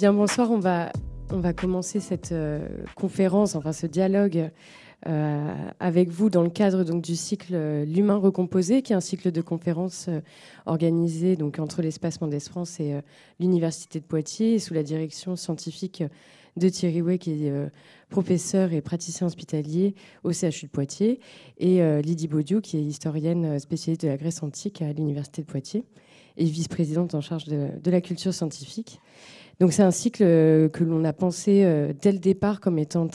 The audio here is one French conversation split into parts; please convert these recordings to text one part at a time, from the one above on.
Bien, bonsoir. On va commencer cette conférence, enfin ce dialogue avec vous dans le cadre donc, du cycle L'Humain recomposé, qui est un cycle de conférences organisé donc, entre l'Espace Mendès France et l'Université de Poitiers, sous la direction scientifique de Thierry Way, qui est professeur et praticien hospitalier au CHU de Poitiers, et Lydie Baudiou, qui est historienne spécialiste de la Grèce antique à l'Université de Poitiers et vice-présidente en charge de la culture scientifique. Donc c'est un cycle que l'on a pensé dès le départ comme étant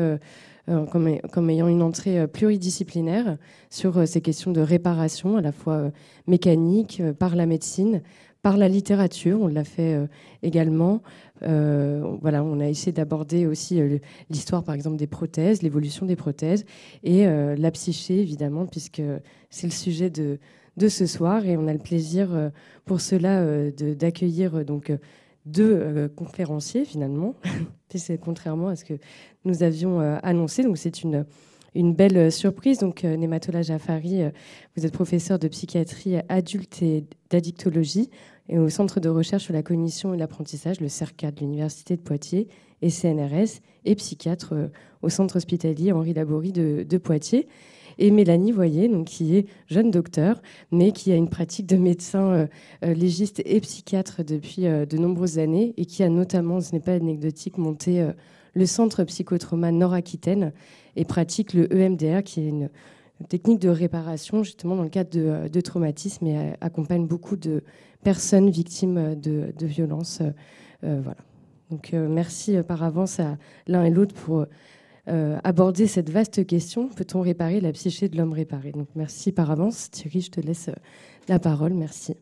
comme ayant une entrée pluridisciplinaire sur ces questions de réparation, à la fois mécanique, par la médecine, par la littérature. On l'a fait également. Voilà, on a essayé d'aborder aussi l'histoire, par exemple, des prothèses, l'évolution des prothèses, et la psyché, évidemment, puisque c'est le sujet de ce soir. Et on a le plaisir pour cela d'accueillir donc deux conférenciers, finalement, contrairement à ce que nous avions annoncé. Donc, c'est une belle surprise. Donc, Nematola Jafari, vous êtes professeur de psychiatrie adulte et d'addictologie et au Centre de recherche sur la cognition et l'apprentissage, le CERCA de l'Université de Poitiers, et CNRS, et psychiatre au Centre hospitalier Henri Laborie de Poitiers. Et Mélanie Voyer, donc, qui est jeune docteur, mais qui a une pratique de médecin légiste et psychiatre depuis de nombreuses années, et qui a notamment, ce n'est pas anecdotique, monté le centre psychotrauma Nord-Aquitaine et pratique le EMDR, qui est une technique de réparation justement dans le cadre de traumatisme, et accompagne beaucoup de personnes victimes de violences. Voilà. Donc merci par avance à l'un et l'autre pour aborder cette vaste question. Peut-on réparer la psyché de l'homme réparé? Donc merci par avance. Thierry, je te laisse la parole. Merci.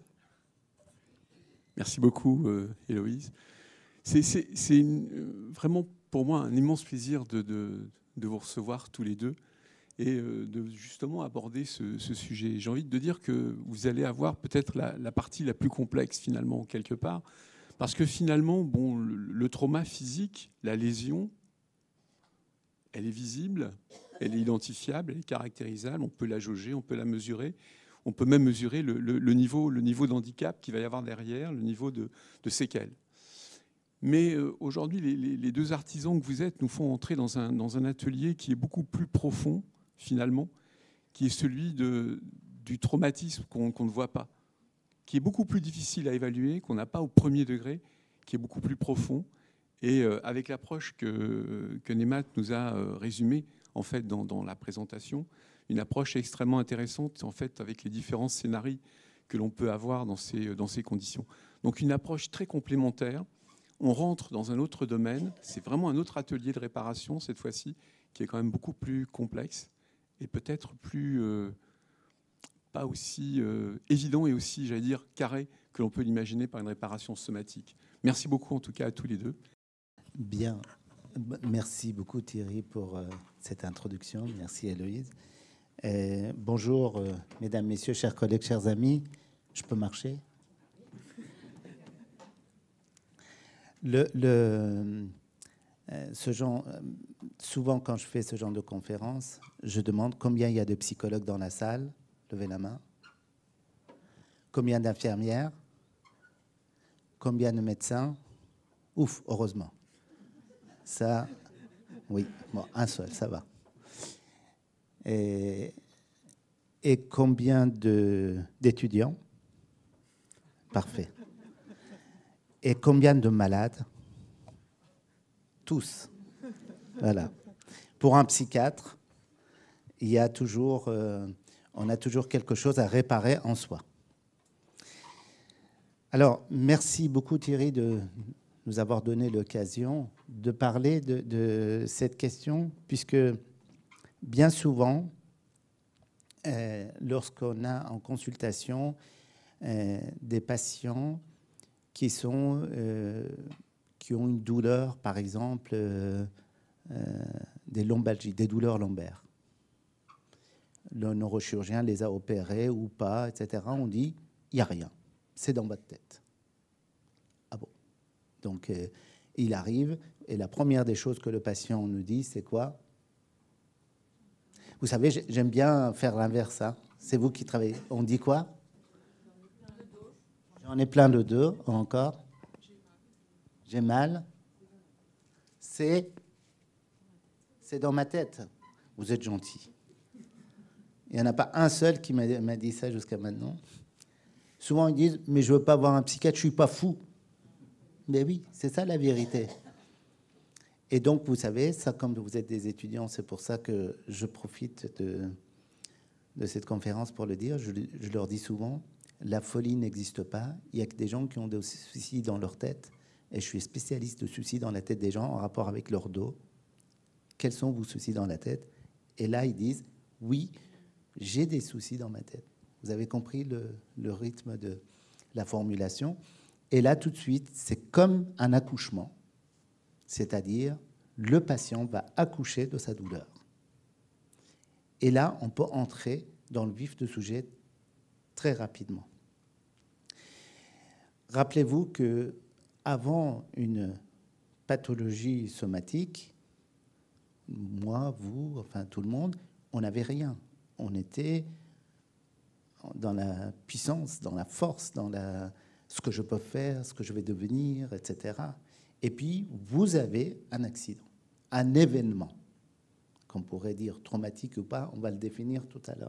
Merci beaucoup, Héloïse. C'est vraiment pour moi un immense plaisir de vous recevoir tous les deux et de justement aborder ce sujet. J'ai envie de dire que vous allez avoir peut-être la partie la plus complexe finalement, quelque part, parce que finalement, bon, le trauma physique, la lésion, elle est visible, elle est identifiable, elle est caractérisable, on peut la jauger, on peut la mesurer, on peut même mesurer le niveau d'handicap qu'il va y avoir derrière, le niveau de séquelles. Mais aujourd'hui, les deux artisans que vous êtes nous font entrer dans un atelier qui est beaucoup plus profond, finalement, qui est celui du traumatisme qu'on ne voit pas, qui est beaucoup plus difficile à évaluer, qu'on n'a pas au premier degré, qui est beaucoup plus profond. Et avec l'approche que Nemat nous a résumée en fait, dans la présentation, une approche extrêmement intéressante en fait, avec les différents scénarios que l'on peut avoir dans ces conditions. Donc une approche très complémentaire. On rentre dans un autre domaine. C'est vraiment un autre atelier de réparation cette fois-ci, qui est quand même beaucoup plus complexe et peut-être plus pas aussi évident et aussi, j'allais dire, carré que l'on peut l'imaginer par une réparation somatique. Merci beaucoup en tout cas à tous les deux. Bien. Merci beaucoup Thierry pour cette introduction. Merci Héloïse. Bonjour mesdames, messieurs, chers collègues, chers amis. Je peux marcher? Souvent quand je fais ce genre de conférence, je demande combien il y a de psychologues dans la salle. Levez la main. Combien d'infirmières? Combien de médecins? Ouf, heureusement. Ça, oui, bon, un seul, ça va. Et combien d'étudiants? Parfait. Et combien de malades? Tous. Voilà. Pour un psychiatre, il y a toujours, on a toujours quelque chose à réparer en soi. Alors, merci beaucoup Thierry de nous avoir donné l'occasion de parler de cette question, puisque bien souvent, lorsqu'on a en consultation des patients qui ont une douleur, par exemple, des lombalgies, des douleurs lombaires. Le neurochirurgien les a opérés ou pas, etc. On dit, il n'y a rien, c'est dans votre tête. Ah bon? Donc, il arrive, et la première des choses que le patient nous dit, c'est quoi? Vous savez, j'aime bien faire l'inverse. Hein. C'est vous qui travaillez. On dit quoi? J'en ai plein le dos, encore. J'ai mal. C'est dans ma tête. Vous êtes gentil. Il n'y en a pas un seul qui m'a dit ça jusqu'à maintenant. Souvent, ils disent, mais je ne veux pas voir un psychiatre, je ne suis pas fou. Mais oui, c'est ça la vérité. Et donc, vous savez, ça, comme vous êtes des étudiants, c'est pour ça que je profite de cette conférence pour le dire. Je leur dis souvent, la folie n'existe pas. Il n'y a que des gens qui ont des soucis dans leur tête. Et je suis spécialiste de soucis dans la tête des gens en rapport avec leur dos. Quels sont vos soucis dans la tête? Et là, ils disent, oui, j'ai des soucis dans ma tête. Vous avez compris le rythme de la formulation. Et là, tout de suite, c'est comme un accouchement. C'est-à-dire, le patient va accoucher de sa douleur. Et là, on peut entrer dans le vif du sujet très rapidement. Rappelez-vous que avant une pathologie somatique, moi, vous, enfin tout le monde, on n'avait rien. On était dans la puissance, dans la force, dans ce que je peux faire, ce que je vais devenir, etc. Et puis, vous avez un accident, un événement, qu'on pourrait dire traumatique ou pas, on va le définir tout à l'heure.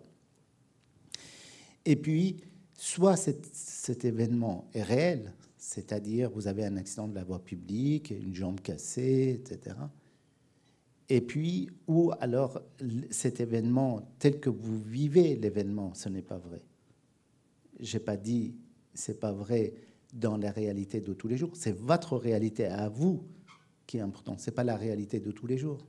Et puis, soit cet événement est réel, c'est-à-dire vous avez un accident de la voie publique, une jambe cassée, etc. Et puis, ou alors cet événement, tel que vous vivez l'événement, ce n'est pas vrai. Je n'ai pas dit c'est pas vrai dans la réalité de tous les jours. C'est votre réalité à vous qui est importante. Ce n'est pas la réalité de tous les jours.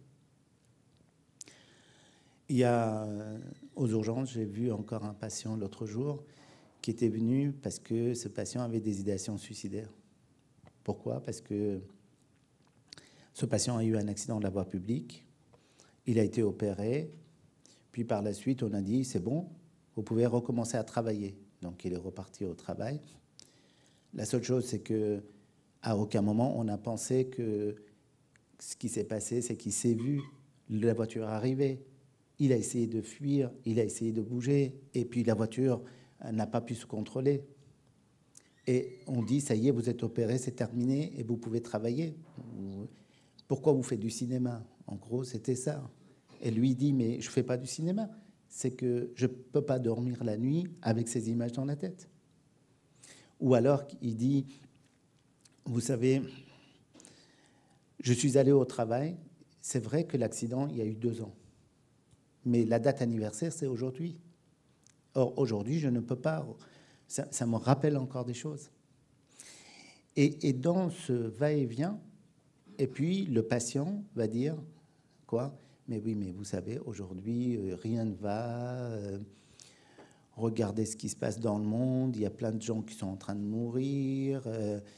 Il y a, aux urgences, j'ai vu encore un patient l'autre jour qui était venu parce que ce patient avait des idéations suicidaires. Pourquoi? Parce que ce patient a eu un accident de la voie publique, il a été opéré, puis par la suite, on a dit, c'est bon, vous pouvez recommencer à travailler. Donc, il est reparti au travail. La seule chose, c'est qu'à aucun moment, on a pensé que ce qui s'est passé, c'est qu'il s'est vu la voiture arriver. Il a essayé de fuir, il a essayé de bouger, et puis la voiture n'a pas pu se contrôler. Et on dit, ça y est, vous êtes opéré, c'est terminé, et vous pouvez travailler. Pourquoi vous faites du cinéma? En gros, c'était ça. Et lui dit, mais je ne fais pas du cinéma. C'est que je ne peux pas dormir la nuit avec ces images dans la tête. Ou alors, il dit, vous savez, je suis allé au travail. C'est vrai que l'accident, il y a eu 2 ans. Mais la date anniversaire, c'est aujourd'hui. Or, aujourd'hui, je ne peux pas. Ça me rappelle encore des choses. Et dans ce va-et-vient, et puis le patient va dire, quoi? Mais oui, mais vous savez, aujourd'hui, rien ne va. Regardez ce qui se passe dans le monde. Il y a plein de gens qui sont en train de mourir.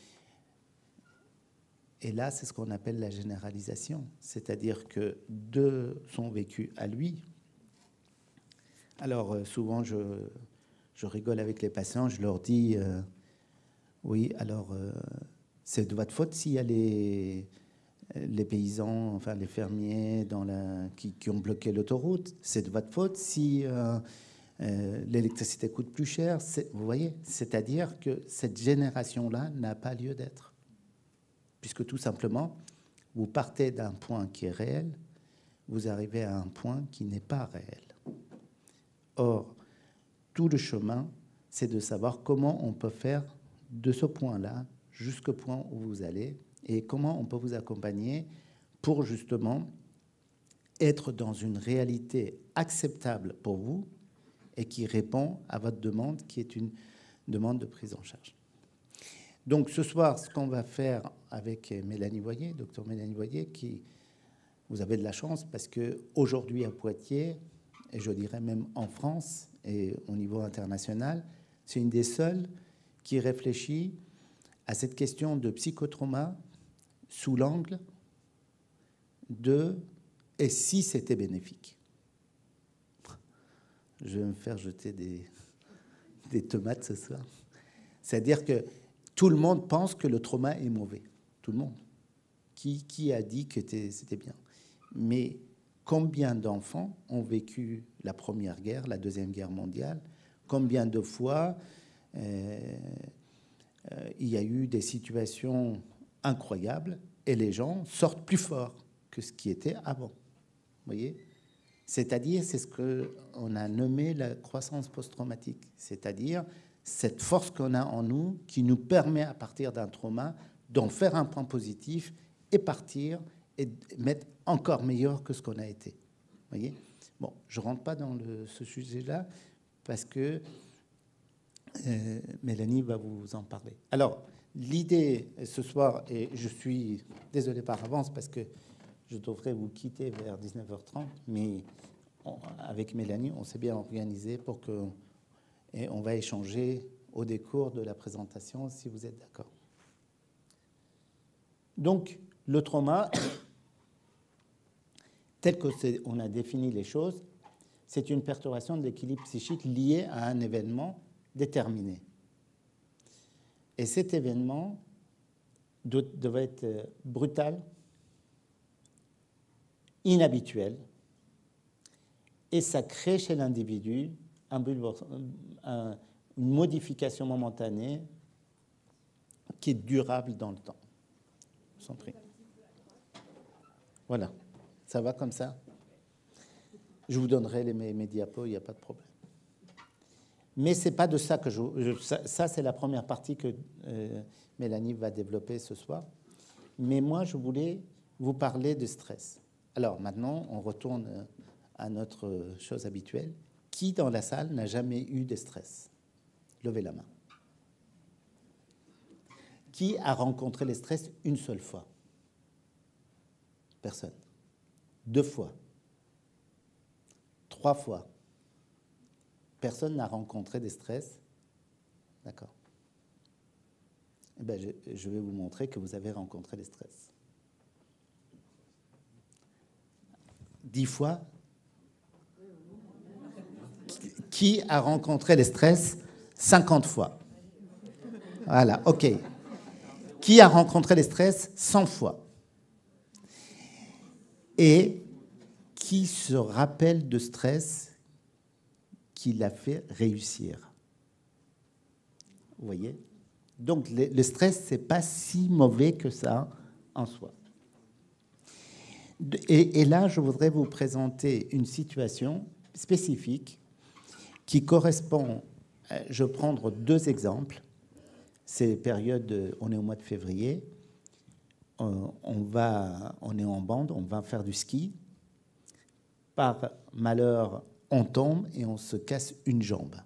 Et là, c'est ce qu'on appelle la généralisation. C'est-à-dire que de son vécu à lui. Alors, souvent, je rigole avec les patients. Je leur dis, oui, alors, c'est de votre faute s'il y a les paysans, enfin les fermiers qui ont bloqué l'autoroute. C'est de votre faute si l'électricité coûte plus cher. Vous voyez, c'est-à-dire que cette génération-là n'a pas lieu d'être. Puisque tout simplement, vous partez d'un point qui est réel, vous arrivez à un point qui n'est pas réel. Or, tout le chemin, c'est de savoir comment on peut faire de ce point-là jusqu'au point où vous allez, et comment on peut vous accompagner pour justement être dans une réalité acceptable pour vous et qui répond à votre demande, qui est une demande de prise en charge. Donc ce soir, ce qu'on va faire avec Mélanie Boyer, docteur Mélanie Boyer, vous avez de la chance parce qu'aujourd'hui à Poitiers, et je dirais même en France et au niveau international, c'est une des seules qui réfléchit à cette question de psychotrauma sous l'angle de « et si c'était bénéfique ?» Je vais me faire jeter des tomates ce soir. C'est-à-dire que tout le monde pense que le trauma est mauvais. Tout le monde. Qui a dit que c'était bien? Mais combien d'enfants ont vécu la Première Guerre, la Deuxième Guerre mondiale? Combien de fois il y a eu des situations incroyable et les gens sortent plus forts que ce qui était avant. Vous voyez ? C'est-à-dire, c'est ce qu'on a nommé la croissance post-traumatique. C'est-à-dire cette force qu'on a en nous qui nous permet, à partir d'un trauma, d'en faire un point positif et partir et mettre encore meilleur que ce qu'on a été. Vous voyez ? Bon, je ne rentre pas dans ce sujet-là parce que Mélanie va vous en parler. Alors, l'idée ce soir, et je suis désolé par avance parce que je devrais vous quitter vers 19h30, mais avec Mélanie, on s'est bien organisé pour que... Et on va échanger au décours de la présentation, si vous êtes d'accord. Donc, le trauma, tel qu'on a défini les choses, c'est une perturbation de l'équilibre psychique liée à un événement déterminé. Et cet événement devait être brutal, inhabituel, et ça crée chez l'individu une modification momentanée qui est durable dans le temps. Je vous en prie. Voilà, ça va comme ça? Je vous donnerai mes diapos, il n'y a pas de problème. Mais ce n'est pas de ça que ça, c'est la première partie que Mélanie va développer ce soir. Mais moi, je voulais vous parler de stress. Alors maintenant, on retourne à notre chose habituelle. Qui dans la salle n'a jamais eu de stress? Levez la main. Qui a rencontré le stress une seule fois? Personne. 2 fois. 3 fois. Personne n'a rencontré des stress. D'accord. Eh bien, je vais vous montrer que vous avez rencontré les stress. 10 fois. Qui a rencontré les stress 50 fois? Voilà, OK. Qui a rencontré les stress 100 fois? Et qui se rappelle de stress qui l'a fait réussir? Vous voyez? Donc, le stress, ce n'est pas si mauvais que ça en soi. Et là, je voudrais vous présenter une situation spécifique qui correspond, je vais prendre 2 exemples. C'est période, on est au mois de février, on est en bande, on va faire du ski. Par malheur, on tombe et on se casse une jambe.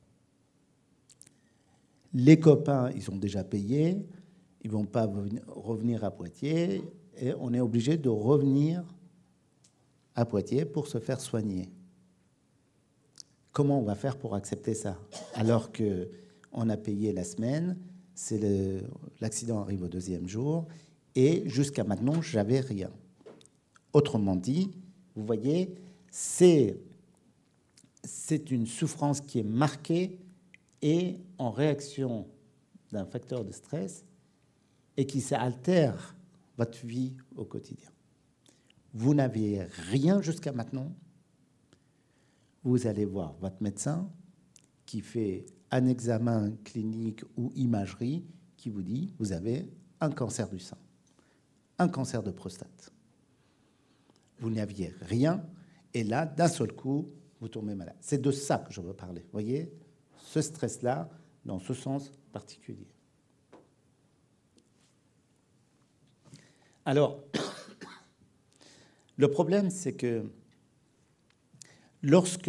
Les copains, ils ont déjà payé, ils ne vont pas revenir à Poitiers, et on est obligé de revenir à Poitiers pour se faire soigner. Comment on va faire pour accepter ça? Alors qu'on a payé la semaine, l'accident arrive au 2e jour, et jusqu'à maintenant, je n'avais rien. Autrement dit, vous voyez, c'est une souffrance qui est marquée et en réaction d'un facteur de stress et qui altère votre vie au quotidien. Vous n'avez rien jusqu'à maintenant. Vous allez voir votre médecin qui fait un examen clinique ou imagerie qui vous dit « vous avez un cancer du sein, un cancer de prostate ». Vous n'aviez rien et là, d'un seul coup, vous tombez malade. C'est de ça que je veux parler. Vous voyez, ce stress-là, dans ce sens particulier. Alors, le problème, c'est que lorsque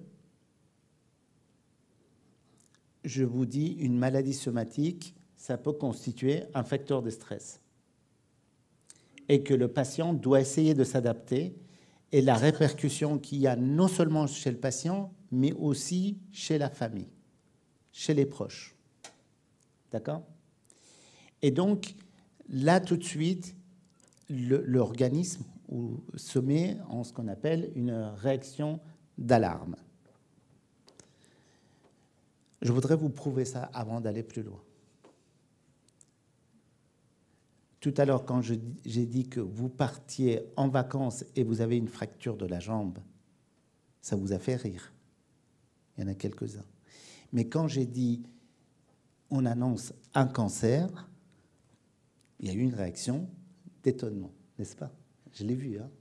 je vous dis une maladie somatique, ça peut constituer un facteur de stress et que le patient doit essayer de s'adapter et la répercussion qu'il y a non seulement chez le patient, mais aussi chez la famille, chez les proches. D'accord? Et donc, là, tout de suite, l'organisme se met en ce qu'on appelle une réaction d'alarme. Je voudrais vous prouver ça avant d'aller plus loin. Tout à l'heure, quand j'ai dit que vous partiez en vacances et vous avez une fracture de la jambe, ça vous a fait rire. Il y en a quelques-uns. Mais quand j'ai dit on annonce un cancer, Il y a eu une réaction d'étonnement, n'est-ce pas? Je l'ai vu. Hein?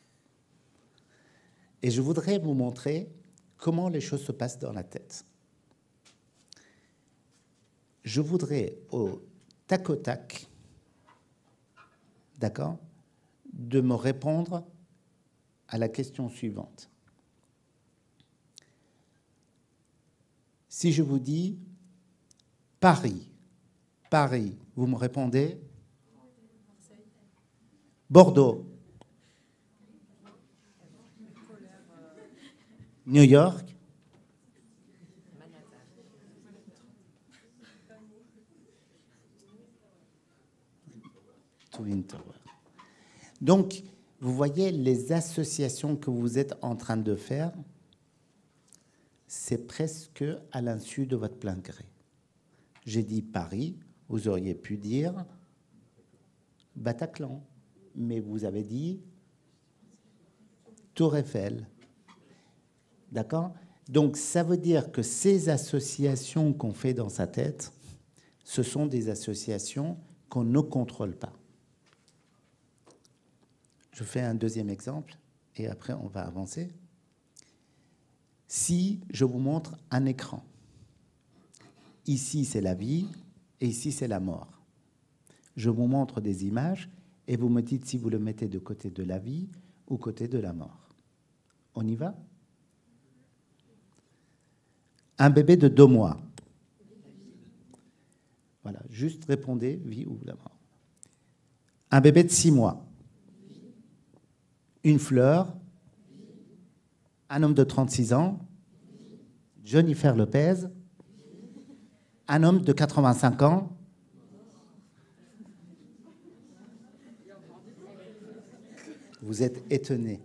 Et je voudrais vous montrer comment les choses se passent dans la tête. Je voudrais, au tac au tac, d'accord, de me répondre à la question suivante. Si je vous dis Paris, Paris, vous me répondez Bordeaux, New York, Twin Tower. Donc, vous voyez les associations que vous êtes en train de faire, c'est presque à l'insu de votre plein gré. J'ai dit Paris, vous auriez pu dire Bataclan, mais vous avez dit Tour Eiffel. D'accord? Donc, ça veut dire que ces associations qu'on fait dans sa tête, ce sont des associations qu'on ne contrôle pas. Je fais un deuxième exemple et après on va avancer. Si je vous montre un écran, ici c'est la vie et ici c'est la mort. Je vous montre des images et vous me dites si vous le mettez de côté de la vie ou côté de la mort. On y va? Un bébé de 2 mois. Voilà, juste répondez, vie ou la mort. Un bébé de 6 mois. Une fleur. Un homme de 36 ans. Jennifer Lopez. Un homme de 85 ans. Vous êtes étonnés.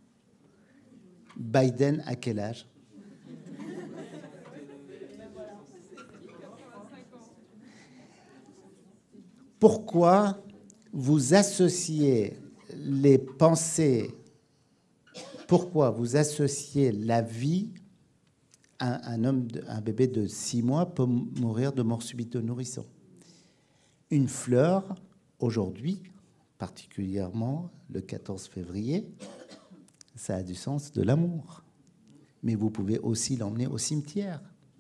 Biden, à quel âge? Pourquoi vous associez les pensées, pourquoi vous associez la vie à un bébé de 6 mois peut mourir de mort subite de nourrisson? Une fleur, aujourd'hui, particulièrement le 14 février, ça a du sens de l'amour. Mais vous pouvez aussi l'emmener au cimetière.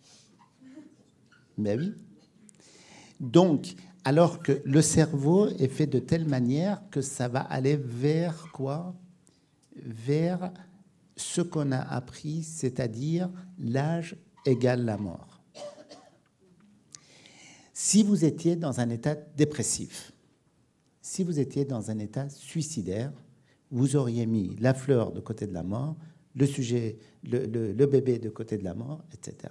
Ben oui. Donc, alors que le cerveau est fait de telle manière que ça va aller vers quoi? Vers ce qu'on a appris, c'est-à-dire l'âge égale la mort. Si vous étiez dans un état dépressif, si vous étiez dans un état suicidaire, vous auriez mis la fleur de côté de la mort, le bébé de côté de la mort, etc.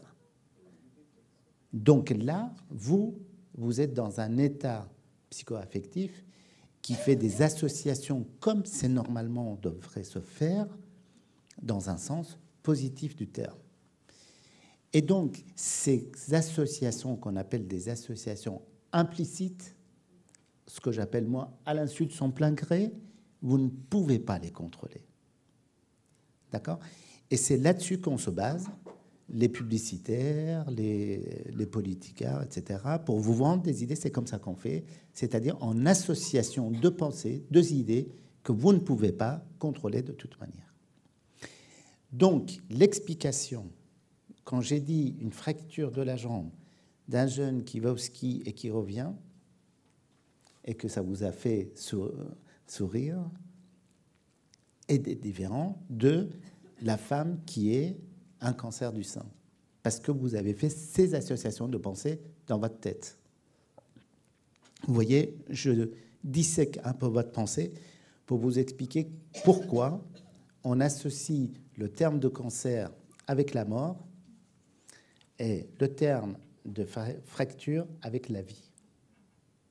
Donc là, vous êtes dans un état psychoaffectif qui fait des associations comme c'est normalement devrait se faire dans un sens positif du terme. Et donc, ces associations qu'on appelle des associations implicites, ce que j'appelle moi à l'insu de son plein gré, vous ne pouvez pas les contrôler. D'accord? Et c'est là-dessus qu'on se base, les publicitaires, les politiciens, etc., pour vous vendre des idées, c'est comme ça qu'on fait, c'est-à-dire en association de pensées, deux idées que vous ne pouvez pas contrôler de toute manière. Donc, l'explication, quand j'ai dit une fracture de la jambe d'un jeune qui va au ski et qui revient, et que ça vous a fait sourire, est différent de la femme qui est un cancer du sein, parce que vous avez fait ces associations de pensée dans votre tête. Vous voyez, je dissèque un peu votre pensée pour vous expliquer pourquoi on associe le terme de cancer avec la mort et le terme de fracture avec la vie. OK ?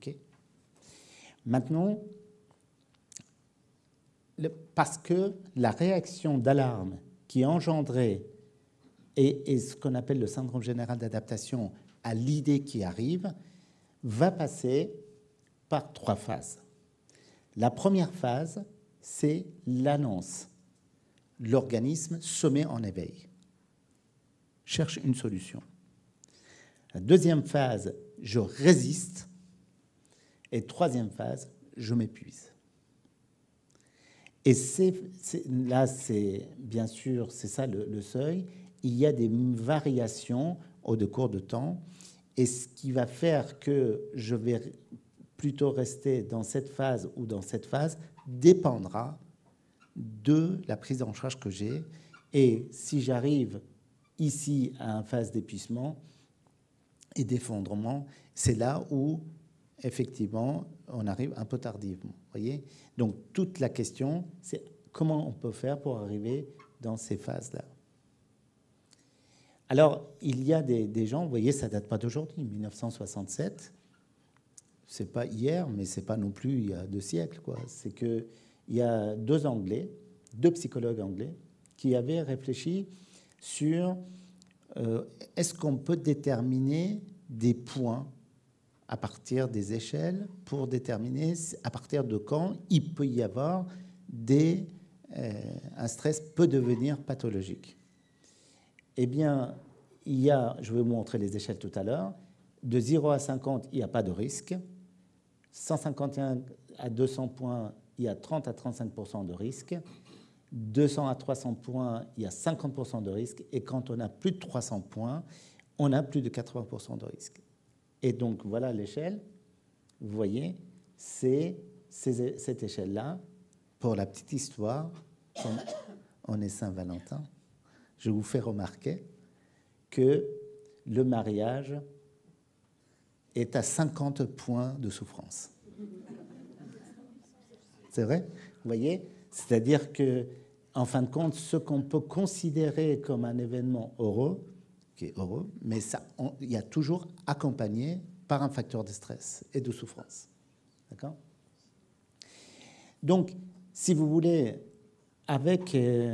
Maintenant, parce que la réaction d'alarme qui est engendrée et ce qu'on appelle le syndrome général d'adaptation à l'idée qui arrive va passer par 3 phases. La première phase, c'est l'annonce. L'organisme se met en éveil, cherche une solution. La deuxième phase, je résiste. Et troisième phase, je m'épuise. Et là, c'est bien sûr, c'est ça le seuil. Il y a des variations au cours de temps. Et ce qui va faire que je vais plutôt rester dans cette phase ou dans cette phase dépendra de la prise en charge que j'ai. Et si j'arrive ici à une phase d'épuisement et d'effondrement, c'est là où, effectivement, on arrive un peu tardivement. Voyez ? Donc, toute la question, c'est comment on peut faire pour arriver dans ces phases-là. Alors, il y a des gens, vous voyez, ça ne date pas d'aujourd'hui, 1967. Ce n'est pas hier, mais ce n'est pas non plus il y a 2 siècles, quoi. C'est qu'il y a 2 Anglais, 2 psychologues anglais, qui avaient réfléchi sur est-ce qu'on peut déterminer des points à partir des échelles pour déterminer à partir de quand il peut y avoir un stress peut devenir pathologique. Eh bien, je vais vous montrer les échelles tout à l'heure. De 0 à 50, il n'y a pas de risque. 151 à 200 points, il y a 30 à 35% de risque. 200 à 300 points, il y a 50% de risque. Et quand on a plus de 300 points, on a plus de 80% de risque. Et donc, voilà l'échelle. Vous voyez, c'est cette échelle-là. Pour la petite histoire, on est Saint-Valentin. Je vous fais remarquer que le mariage est à 50 points de souffrance. C'est vrai ? Vous voyez ? C'est-à-dire que, en fin de compte, ce qu'on peut considérer comme un événement heureux, qui est heureux, mais il y a toujours accompagné par un facteur de stress et de souffrance. D'accord ? Donc, si vous voulez, avec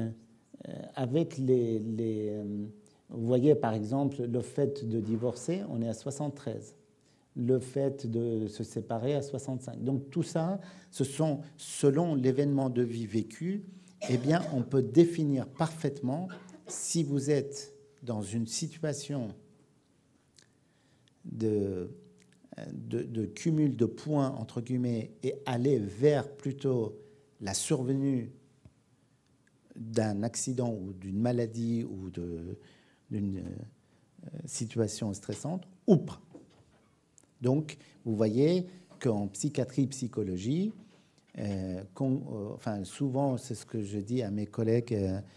vous voyez, par exemple, le fait de divorcer, on est à 73. Le fait de se séparer à 65. Donc tout ça, ce sont, selon l'événement de vie vécu, eh bien, on peut définir parfaitement si vous êtes dans une situation de cumul de points, entre guillemets, et aller vers plutôt la survenue d'un accident ou d'une maladie ou d'une situation stressante, ou pas. Donc, vous voyez qu'en psychiatrie, psychologie, souvent, c'est ce que je dis à mes collègues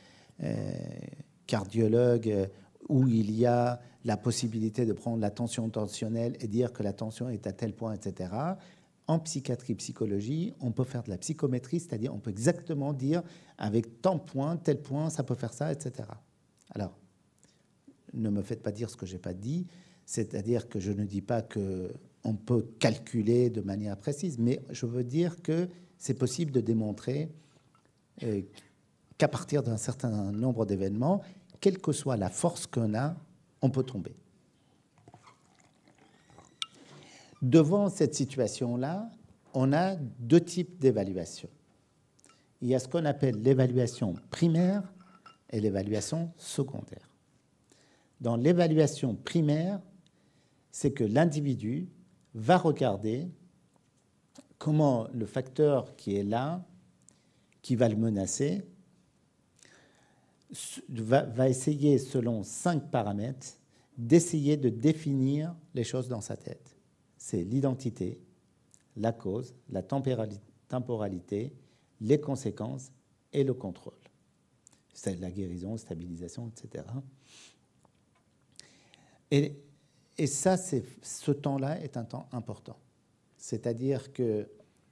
cardiologues, où il y a la possibilité de prendre la tension tensionnelle et dire que la tension est à tel point, etc. En psychiatrie, psychologie, on peut faire de la psychométrie, c'est-à-dire on peut exactement dire avec tant point, tel point, ça peut faire ça, etc. Alors, ne me faites pas dire ce que je n'ai pas dit, c'est-à-dire que je ne dis pas qu'on peut calculer de manière précise, mais je veux dire que c'est possible de démontrer qu'à partir d'un certain nombre d'événements, quelle que soit la force qu'on a, on peut tomber. Devant cette situation-là, on a 2 types d'évaluation. Il y a ce qu'on appelle l'évaluation primaire et l'évaluation secondaire. Dans l'évaluation primaire, c'est que l'individu va regarder comment le facteur qui est là, qui va le menacer, va essayer, selon 5 paramètres, d'essayer de définir les choses dans sa tête. C'est l'identité, la cause, la temporalité, les conséquences et le contrôle. C'est la guérison, stabilisation, etc. Et ça, ce temps-là est un temps important. C'est-à-dire que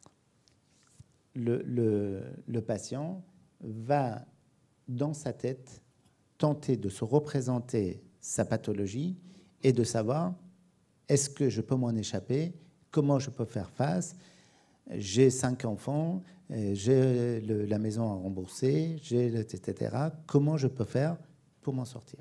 le patient va, dans sa tête, tenter de se représenter sa pathologie et de savoir est-ce que je peux m'en échapper, comment je peux faire face. J'ai 5 enfants, j'ai la maison à rembourser, etc. Comment je peux faire pour m'en sortir?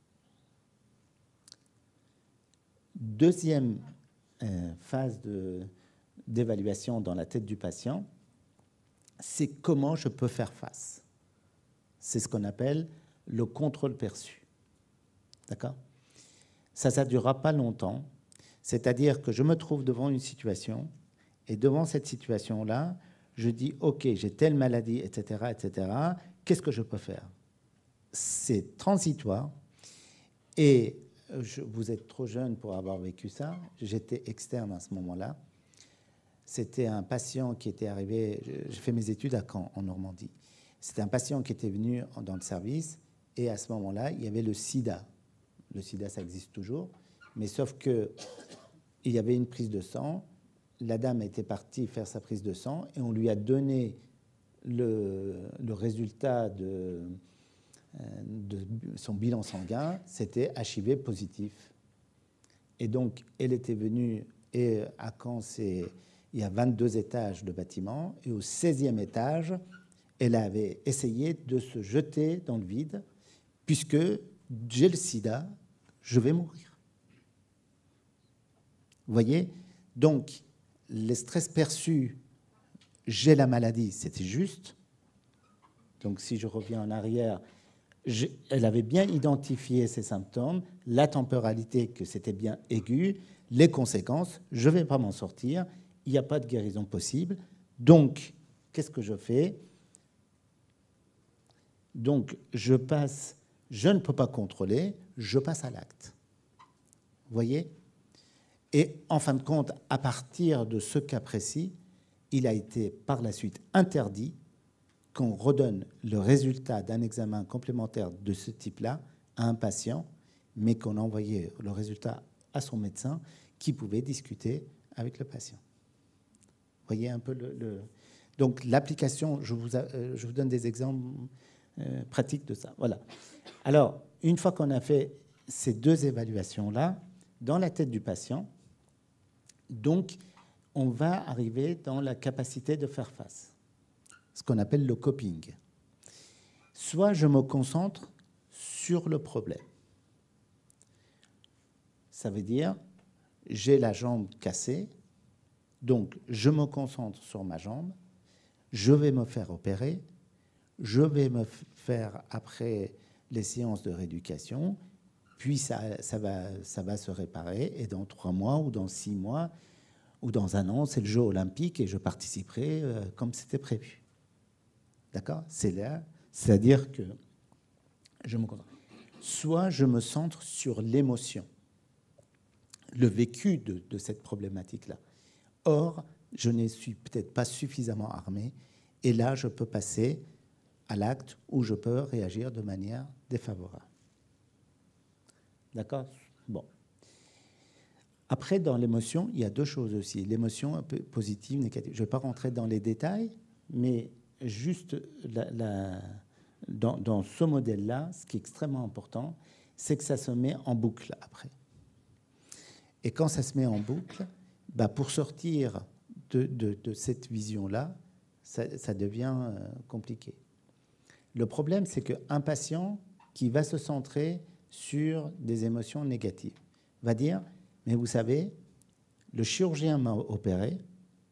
Deuxième phase d'évaluation dans la tête du patient, c'est comment je peux faire face. C'est ce qu'on appelle le contrôle perçu. D'accord? Ça ne durera pas longtemps. C'est-à-dire que je me trouve devant une situation Et devant cette situation-là, je dis, OK, j'ai telle maladie, etc., etc. Qu'est-ce que je peux faire? C'est transitoire. Et vous êtes trop jeune pour avoir vécu ça. J'étais externe à ce moment-là. C'était un patient qui était arrivé, j'ai fait mes études à Caen, en Normandie. C'était un patient qui était venu dans le service, et à ce moment-là, il y avait le sida. Le sida, ça existe toujours, mais sauf qu'il y avait une prise de sang. La dame était partie faire sa prise de sang, et on lui a donné le résultat de son bilan sanguin, c'était HIV positif. Et donc, elle était venue, et à Caen, il y a 22 étages de bâtiment, et au 16e étage, elle avait essayé de se jeter dans le vide, puisque j'ai le sida, je vais mourir. Vous voyez? Donc, les stress perçus, j'ai la maladie, c'était juste. Donc, si je reviens en arrière, elle avait bien identifié ses symptômes, la temporalité, que c'était bien aigu, les conséquences, je ne vais pas m'en sortir, il n'y a pas de guérison possible. Donc, qu'est-ce que je fais? Donc, je ne peux pas contrôler, je passe à l'acte. Vous voyez? Et en fin de compte, à partir de ce cas précis, il a été par la suite interdit qu'on redonne le résultat d'un examen complémentaire de ce type-là à un patient, mais qu'on envoyait le résultat à son médecin qui pouvait discuter avec le patient. Vous voyez un peu Donc l'application, je vous donne des exemples pratiques de ça. Voilà. Alors, une fois qu'on a fait ces deux évaluations-là, dans la tête du patient, donc on va arriver dans la capacité de faire face, ce qu'on appelle le coping. Soit je me concentre sur le problème. Ça veut dire, j'ai la jambe cassée, donc je me concentre sur ma jambe, je vais me faire opérer, je vais me faire après les séances de rééducation, puis ça va se réparer, et dans 3 mois ou dans 6 mois ou dans 1 an, c'est le jeu olympique et je participerai comme c'était prévu. D'accord? C'est là, c'est-à-dire que je me concentre. Soit je me centre sur l'émotion, le vécu de cette problématique-là. Or, je ne suis peut-être pas suffisamment armé, et là, je peux passer à l'acte où je peux réagir de manière défavorable. D'accord? Bon. Après, dans l'émotion, il y a 2 choses aussi. L'émotion un peu positive, négative. Je ne vais pas rentrer dans les détails, mais juste dans ce modèle-là, ce qui est extrêmement important, c'est que ça se met en boucle après. Et quand ça se met en boucle, pour sortir de cette vision-là, ça devient compliqué. Le problème, c'est qu'un patient qui va se centrer sur des émotions négatives va dire, mais vous savez, le chirurgien m'a opéré,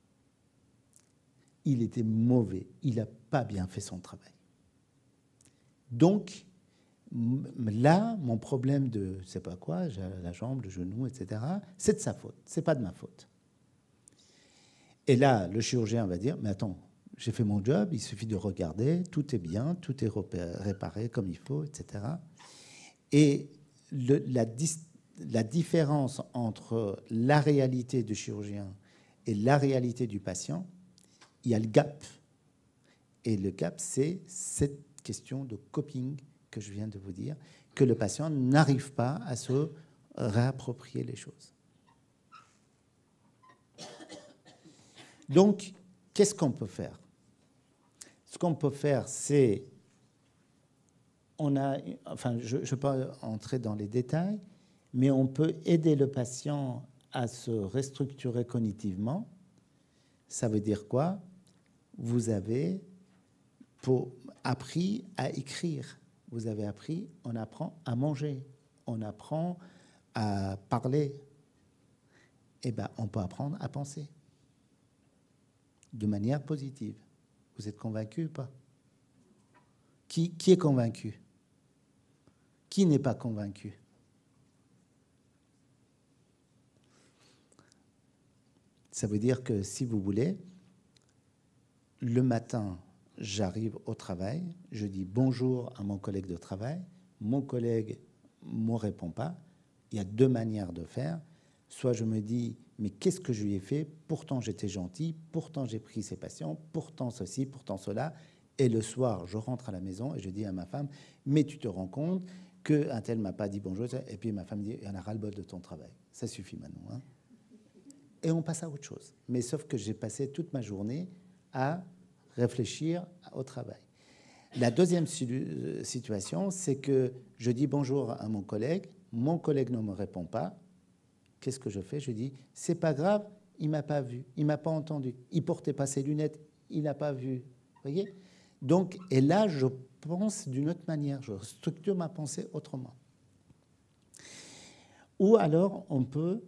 il était mauvais, il n'a pas bien fait son travail. Donc, là, mon problème de, je sais pas quoi, j'ai la jambe, le genou, etc., c'est de sa faute, c'est pas de ma faute. Et là, le chirurgien va dire, mais attends, j'ai fait mon job, il suffit de regarder, tout est bien, tout est réparé comme il faut, etc. Et la différence entre la réalité du chirurgien et la réalité du patient, il y a le gap. Et le gap, c'est cette question de coping que je viens de vous dire, que le patient n'arrive pas à se réapproprier les choses. Donc, qu'est-ce qu'on peut faire? Ce qu'on peut faire, c'est... je ne vais pas entrer dans les détails, mais on peut aider le patient à se restructurer cognitivement. Ça veut dire quoi? Vous avez appris à écrire. Vous avez appris, on apprend à manger, on apprend à parler. Eh bien, on peut apprendre à penser de manière positive. Vous êtes convaincu ou pas? Qui est convaincu? Qui n'est pas convaincu? Ça veut dire que, si vous voulez, le matin, j'arrive au travail, je dis bonjour à mon collègue de travail, mon collègue ne me répond pas. Il y a deux manières de faire. Soit je me dis, mais qu'est-ce que je lui ai fait? Pourtant, j'étais gentil, pourtant, j'ai pris ses patients, pourtant ceci, pourtant cela. Et le soir, je rentre à la maison et je dis à ma femme, mais tu te rends compte qu'un tel ne m'a pas dit bonjour. Et puis ma femme dit, il y en a ras-le-bol de ton travail. Ça suffit maintenant. Hein. Et on passe à autre chose. Mais sauf que j'ai passé toute ma journée à réfléchir au travail. La deuxième situation, c'est que je dis bonjour à mon collègue ne me répond pas. Qu'est-ce que je fais? Je dis, c'est pas grave, il m'a pas vu, il m'a pas entendu, il portait pas ses lunettes, il n'a pas vu. Vous voyez? Donc, et là, je pense d'une autre manière, je structure ma pensée autrement. Ou alors, on peut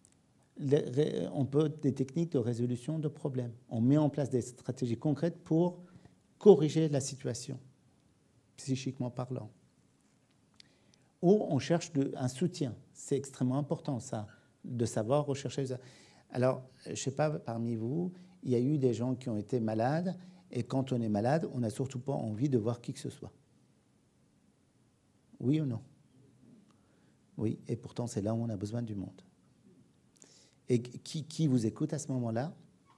des techniques de résolution de problèmes. On met en place des stratégies concrètes pour corriger la situation, psychiquement parlant. Ou on cherche un soutien. C'est extrêmement important, ça, de savoir rechercher. Alors, je ne sais pas, parmi vous, il y a eu des gens qui ont été malades, et quand on est malade, on n'a surtout pas envie de voir qui que ce soit. Oui ou non? Oui, et pourtant, c'est là où on a besoin du monde. Et qui vous écoute à ce moment-là?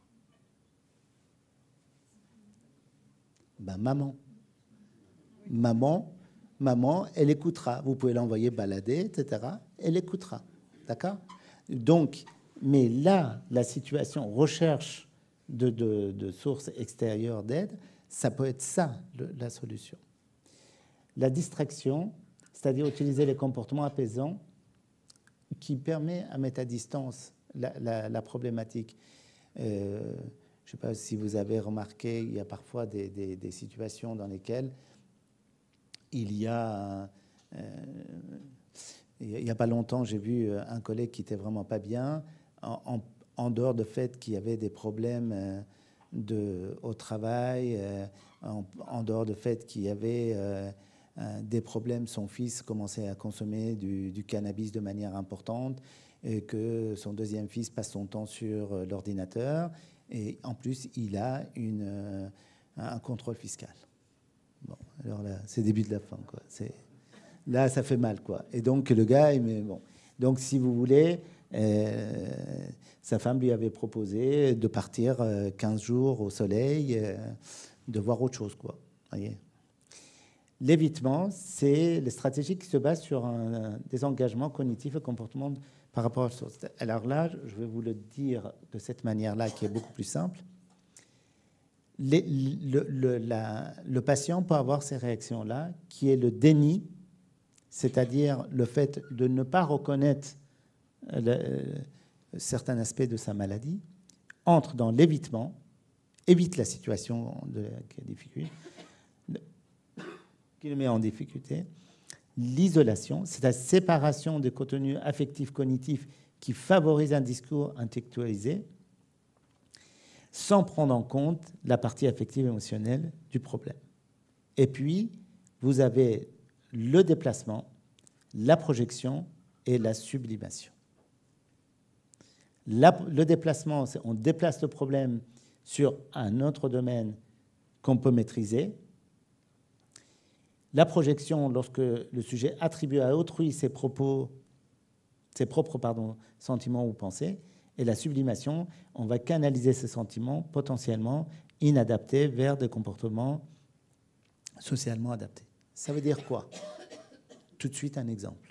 Ben, maman. Maman, elle écoutera. Vous pouvez l'envoyer balader, etc. Elle écoutera. D'accord? Donc, mais là, la situation recherche de sources extérieures d'aide, ça peut être ça, la solution. La distraction, c'est-à-dire utiliser les comportements apaisants qui permet à mettre à distance la problématique. Je ne sais pas si vous avez remarqué, il y a parfois des situations dans lesquelles il y a pas longtemps, j'ai vu un collègue qui n'était vraiment pas bien, en dehors du fait qu'il y avait des problèmes au travail, en dehors du fait qu'il y avait des problèmes, son fils commençait à consommer du cannabis de manière importante, et que son deuxième fils passe son temps sur l'ordinateur, et en plus, il a un contrôle fiscal. Bon, alors là, c'est le début de la fin, quoi. Là, ça fait mal, quoi. Et donc, le gars, bon. Donc, si vous voulez, sa femme lui avait proposé de partir 15 jours au soleil, de voir autre chose, quoi. Voyez. L'évitement, c'est les stratégies qui se basent sur des engagements cognitifs et comportements par rapport à la source. Alors là, je vais vous le dire de cette manière-là, qui est beaucoup plus simple. Le patient peut avoir ces réactions-là, qui est le déni, c'est-à-dire le fait de ne pas reconnaître certains aspects de sa maladie, entre dans l'évitement, évite la situation qui le met en difficulté, l'isolation, c'est la séparation des contenus affectifs cognitifs qui favorise un discours intellectualisé, sans prendre en compte la partie affective émotionnelle du problème. Et puis, vous avez le déplacement, la projection et la sublimation. Le déplacement, on déplace le problème sur un autre domaine qu'on peut maîtriser. La projection, lorsque le sujet attribue à autrui ses propres sentiments ou pensées. Et la sublimation, on va canaliser ces sentiments potentiellement inadaptés vers des comportements socialement adaptés. Ça veut dire quoi? Tout de suite, un exemple.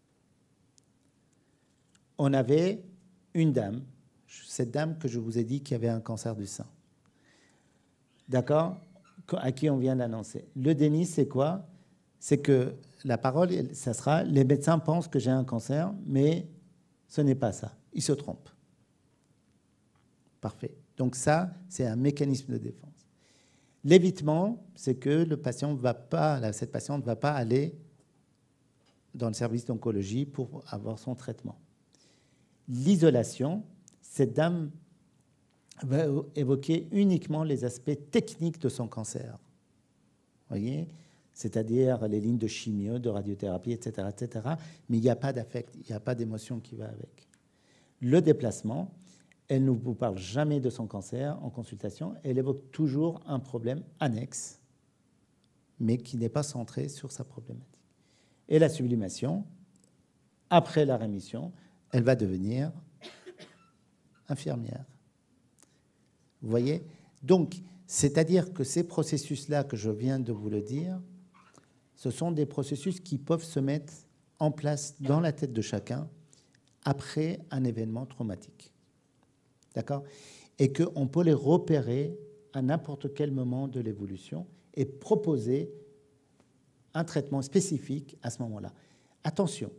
On avait une dame, cette dame que je vous ai dit qui avait un cancer du sein. D'accord? À qui on vient d'annoncer. Le déni, c'est quoi? C'est que la parole, ça sera, les médecins pensent que j'ai un cancer, mais ce n'est pas ça. Ils se trompent. Parfait. Donc ça, c'est un mécanisme de défense. L'évitement, c'est que cette patiente ne va pas aller dans le service d'oncologie pour avoir son traitement. L'isolation, cette dame va évoquer uniquement les aspects techniques de son cancer. Vous voyez ? C'est-à-dire les lignes de chimio, de radiothérapie, etc., etc. Mais il n'y a pas d'affect, il n'y a pas d'émotion qui va avec. Le déplacement, Elle ne vous parle jamais de son cancer en consultation. Elle évoque toujours un problème annexe, mais qui n'est pas centré sur sa problématique. Et la sublimation, après la rémission, elle va devenir infirmière. Vous voyez? Donc, c'est-à-dire que ces processus-là que je viens de vous le dire, ce sont des processus qui peuvent se mettre en place dans la tête de chacun après un événement traumatique. D'accord? Et qu'on peut les repérer à n'importe quel moment de l'évolution et proposer un traitement spécifique à ce moment-là. Attention,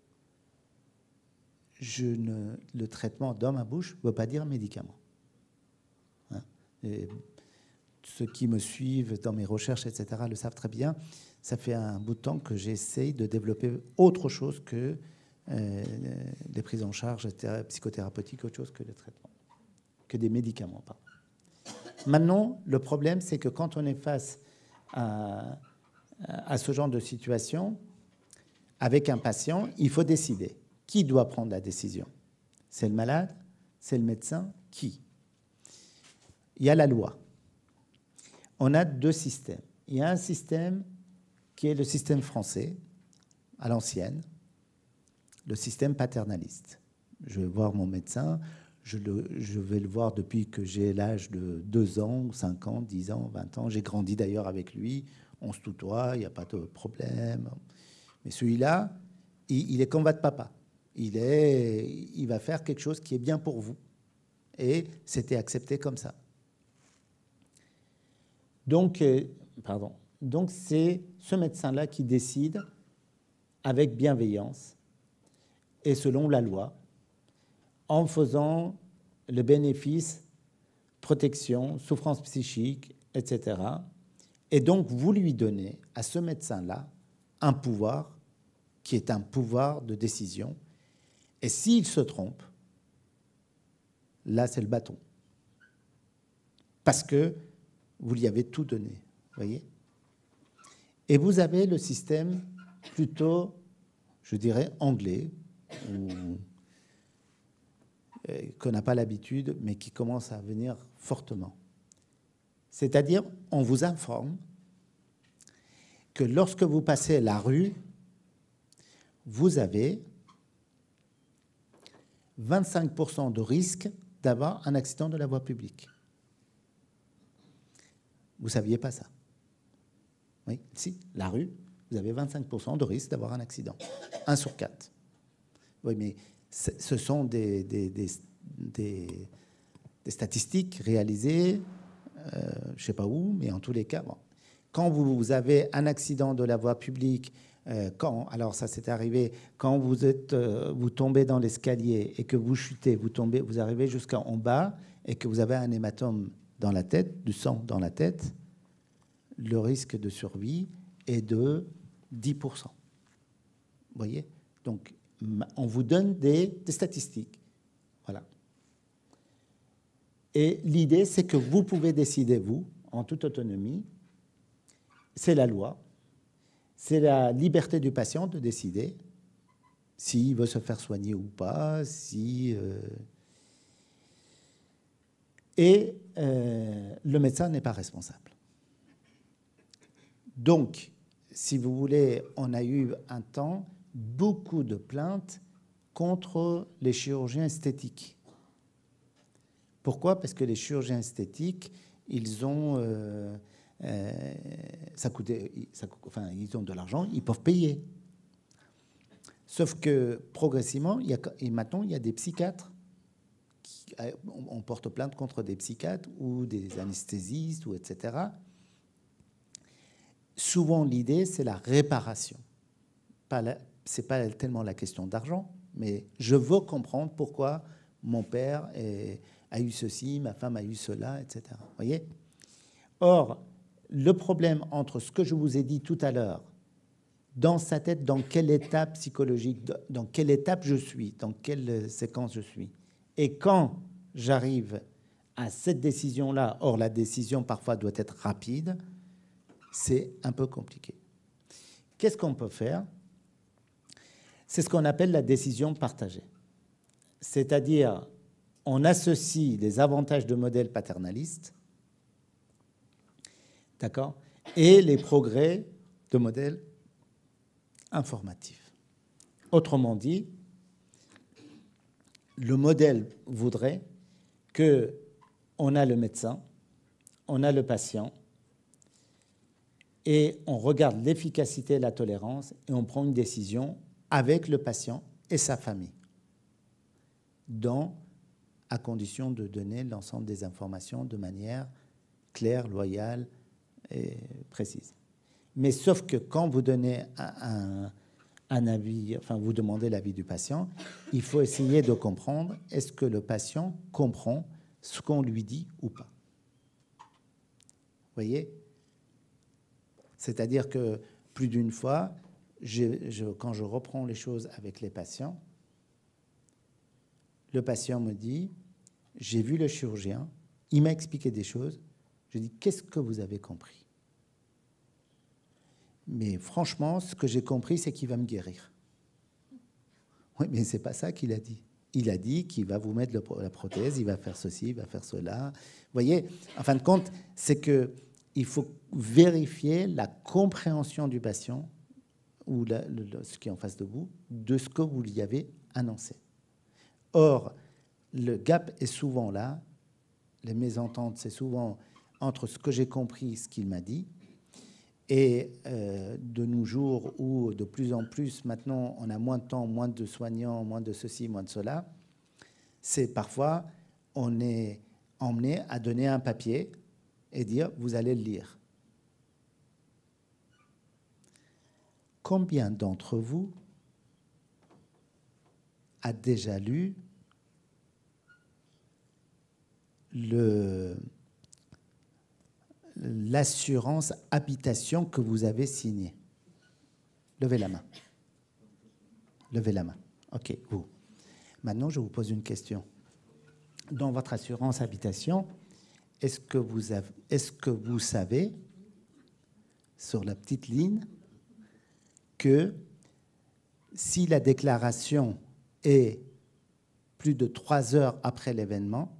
le traitement dans ma bouche ne veut pas dire médicament. Hein? Et ceux qui me suivent dans mes recherches, etc., le savent très bien. Ça fait un bout de temps que j'essaye de développer autre chose que des prises en charge psychothérapeutiques, autre chose que le traitement, que des médicaments. Pardon. Maintenant, le problème, c'est que quand on est face à ce genre de situation, avec un patient, il faut décider. Qui doit prendre la décision? C'est le malade? C'est le médecin? Qui? Il y a la loi. On a deux systèmes. Il y a un système qui est le système français, à l'ancienne, le système paternaliste. Je vais voir mon médecin, je vais le voir depuis que j'ai l'âge de 2 ans, 5 ans, 10 ans, 20 ans. J'ai grandi d'ailleurs avec lui, on se tutoie, il n'y a pas de problème. Mais celui-là, il est comme votre papa. Il va faire quelque chose qui est bien pour vous. Et c'était accepté comme ça. Donc c'est ce médecin-là qui décide avec bienveillance et selon la loi, en faisant le bénéfice, protection, souffrance psychique, etc. Et donc, vous lui donnez à ce médecin-là un pouvoir qui est un pouvoir de décision. Et s'il se trompe, là, c'est le bâton. Parce que vous lui avez tout donné, voyez? Et vous avez le système plutôt, je dirais, anglais, qu'on n'a pas l'habitude, mais qui commence à venir fortement. C'est-à-dire, on vous informe que lorsque vous passez la rue, vous avez 25% de risque d'avoir un accident de la voie publique. Vous ne saviez pas ça? Oui, si, la rue, vous avez 25% de risque d'avoir un accident. 1 sur 4. Oui, mais ce sont des statistiques réalisées, je ne sais pas où, mais en tous les cas, bon. Quand vous avez un accident de la voie publique, alors ça s'est arrivé, quand vous tombez dans l'escalier et que vous chutez, vous arrivez jusqu'en bas et que vous avez un hématome dans la tête, du sang dans la tête, le risque de survie est de 10%. Vous voyez? Donc, on vous donne des statistiques. Voilà. Et l'idée, c'est que vous pouvez décider, vous, en toute autonomie, c'est la loi, c'est la liberté du patient de décider s'il veut se faire soigner ou pas, et le médecin n'est pas responsable. Donc, si vous voulez, on a eu un temps beaucoup de plaintes contre les chirurgiens esthétiques. Pourquoi? Parce que les chirurgiens esthétiques, ils ont ils ont de l'argent, ils peuvent payer. Sauf que progressivement, maintenant, il y a des psychiatres. On porte plainte contre des psychiatres ou des anesthésistes, ou etc. Souvent, l'idée, c'est la réparation. Ce n'est pas tellement la question d'argent, mais je veux comprendre pourquoi mon père a eu ceci, ma femme a eu cela, etc. Vous voyez? Or, le problème entre ce que je vous ai dit tout à l'heure, dans sa tête, dans quelle étape psychologique, dans quelle étape je suis, dans quelle séquence je suis, et quand j'arrive à cette décision-là, or la décision parfois doit être rapide, c'est un peu compliqué. Qu'est-ce qu'on peut faire? C'est ce qu'on appelle la décision partagée. C'est-à-dire, on associe les avantages de modèles paternalistes, d'accord, et les progrès de modèles informatifs. Autrement dit, le modèle voudrait qu'on a le médecin, on a le patient, et on regarde l'efficacité et la tolérance, et on prend une décision avec le patient et sa famille, à condition de donner l'ensemble des informations de manière claire, loyale et précise. Mais sauf que quand vous donnez un avis, enfin vous demandez l'avis du patient, il faut essayer de comprendre est-ce que le patient comprend ce qu'on lui dit ou pas. Vous voyez ? C'est-à-dire que plus d'une fois, quand je reprends les choses avec les patients, le patient me dit « J'ai vu le chirurgien, il m'a expliqué des choses. » Je dis « Qu'est-ce que vous avez compris ?» Mais franchement, ce que j'ai compris, c'est qu'il va me guérir. Oui, mais ce n'est pas ça qu'il a dit. Il a dit qu'il va vous mettre la prothèse, il va faire ceci, il va faire cela. Vous voyez, en fin de compte, c'est qu'il faut vérifier la compréhension du patient ou ce qui est en face de vous, de ce que vous lui avez annoncé. Or, le gap est souvent là, les mésententes, c'est souvent entre ce que j'ai compris et ce qu'il m'a dit. Et de nos jours où de plus en plus, maintenant, on a moins de temps, moins de soignants, moins de ceci, moins de cela, c'est parfois, on est emmené à donner un papier et dire, vous allez le lire. Combien d'entre vous a déjà lu l'assurance habitation que vous avez signée? Levez la main. Levez la main. OK, vous. Maintenant, je vous pose une question. Dans votre assurance habitation, est-ce que vous savez, sur la petite ligne, que si la déclaration est plus de 3 heures après l'événement,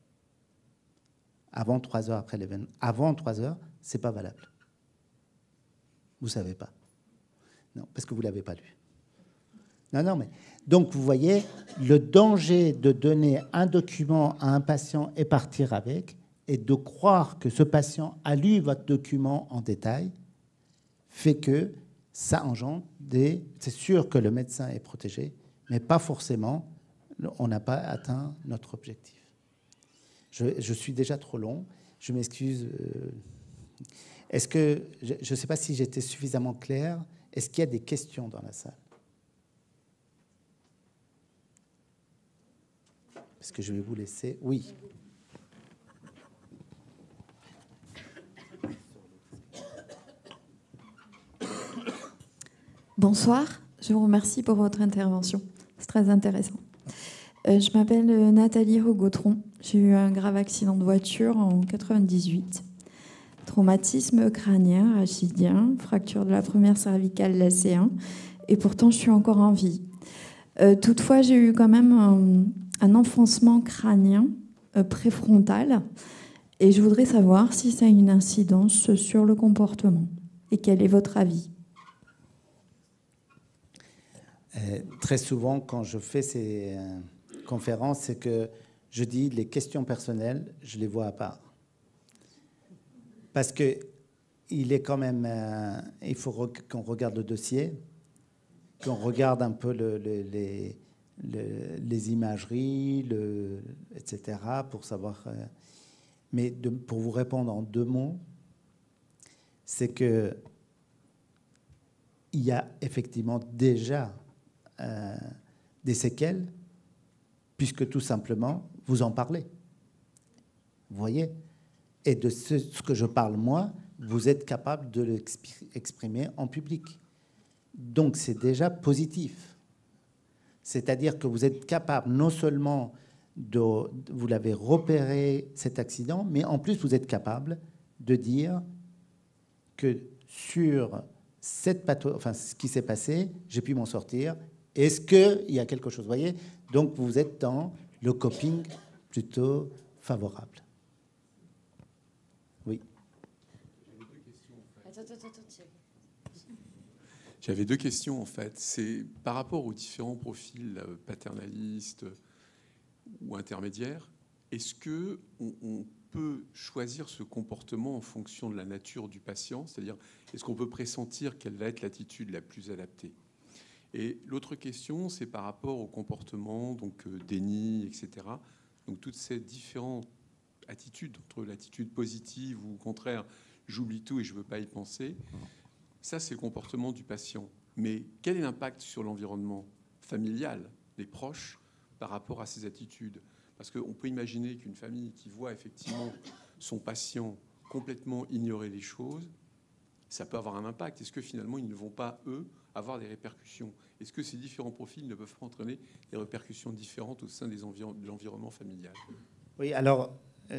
avant 3 heures après l'événement, avant 3 heures, ce n'est pas valable. Vous ne savez pas. Non, parce que vous ne l'avez pas lu. Non, mais... Donc, vous voyez, le danger de donner un document à un patient et partir avec, et de croire que ce patient a lu votre document en détail, fait que ça engendre des... C'est sûr que le médecin est protégé, mais pas forcément, on n'a pas atteint notre objectif. Je suis déjà trop long, je m'excuse. Est-ce que, je ne sais pas si j'étais suffisamment clair, est-ce qu'il y a des questions dans la salle? Parce que je vais vous laisser. Oui. Bonsoir, je vous remercie pour votre intervention. C'est très intéressant. Je m'appelle Nathalie Regautron. J'ai eu un grave accident de voiture en 98. Traumatisme crânien, rachidien, fracture de la première cervicale lacée 1. Et pourtant, je suis encore en vie. Toutefois, j'ai eu quand même un enfoncement crânien préfrontal. Et je voudrais savoir si ça a une incidence sur le comportement. Et quel est votre avis ? Très souvent, quand je fais ces conférences, c'est que je dis les questions personnelles, je les vois à part. Parce que il est quand même, il faut qu'on regarde le dossier, qu'on regarde un peu les imageries, etc., pour savoir. Mais pour vous répondre en 2 mots, c'est que il y a effectivement déjà des séquelles, puisque tout simplement, vous en parlez. Vous voyez ? Et de ce que je parle moi, vous êtes capable de l'exprimer en public. Donc c'est déjà positif. C'est-à-dire que vous êtes capable non seulement vous l'avez repéré cet accident, mais en plus vous êtes capable de dire que sur ce qui s'est passé, j'ai pu m'en sortir. Est-ce qu'il y a quelque chose, vous voyez? Donc vous êtes dans le coping plutôt favorable. Oui. J'avais deux questions, en fait. C'est par rapport aux différents profils paternalistes ou intermédiaires, est-ce qu'on peut choisir ce comportement en fonction de la nature du patient? C'est-à-dire, est-ce qu'on peut pressentir quelle va être l'attitude la plus adaptée? Et l'autre question, c'est par rapport au comportement, donc déni, etc. Donc toutes ces différentes attitudes, entre l'attitude positive ou au contraire, j'oublie tout et je ne veux pas y penser, ça c'est le comportement du patient. Mais quel est l'impact sur l'environnement familial des proches par rapport à ces attitudes? Parce qu'on peut imaginer qu'une famille qui voit effectivement son patient complètement ignorer les choses, ça peut avoir un impact. Est-ce que finalement ils ne vont pas, eux, avoir des répercussions? Est-ce que ces différents profils ne peuvent pas entraîner des répercussions différentes au sein de l'environnement familial? Oui, alors,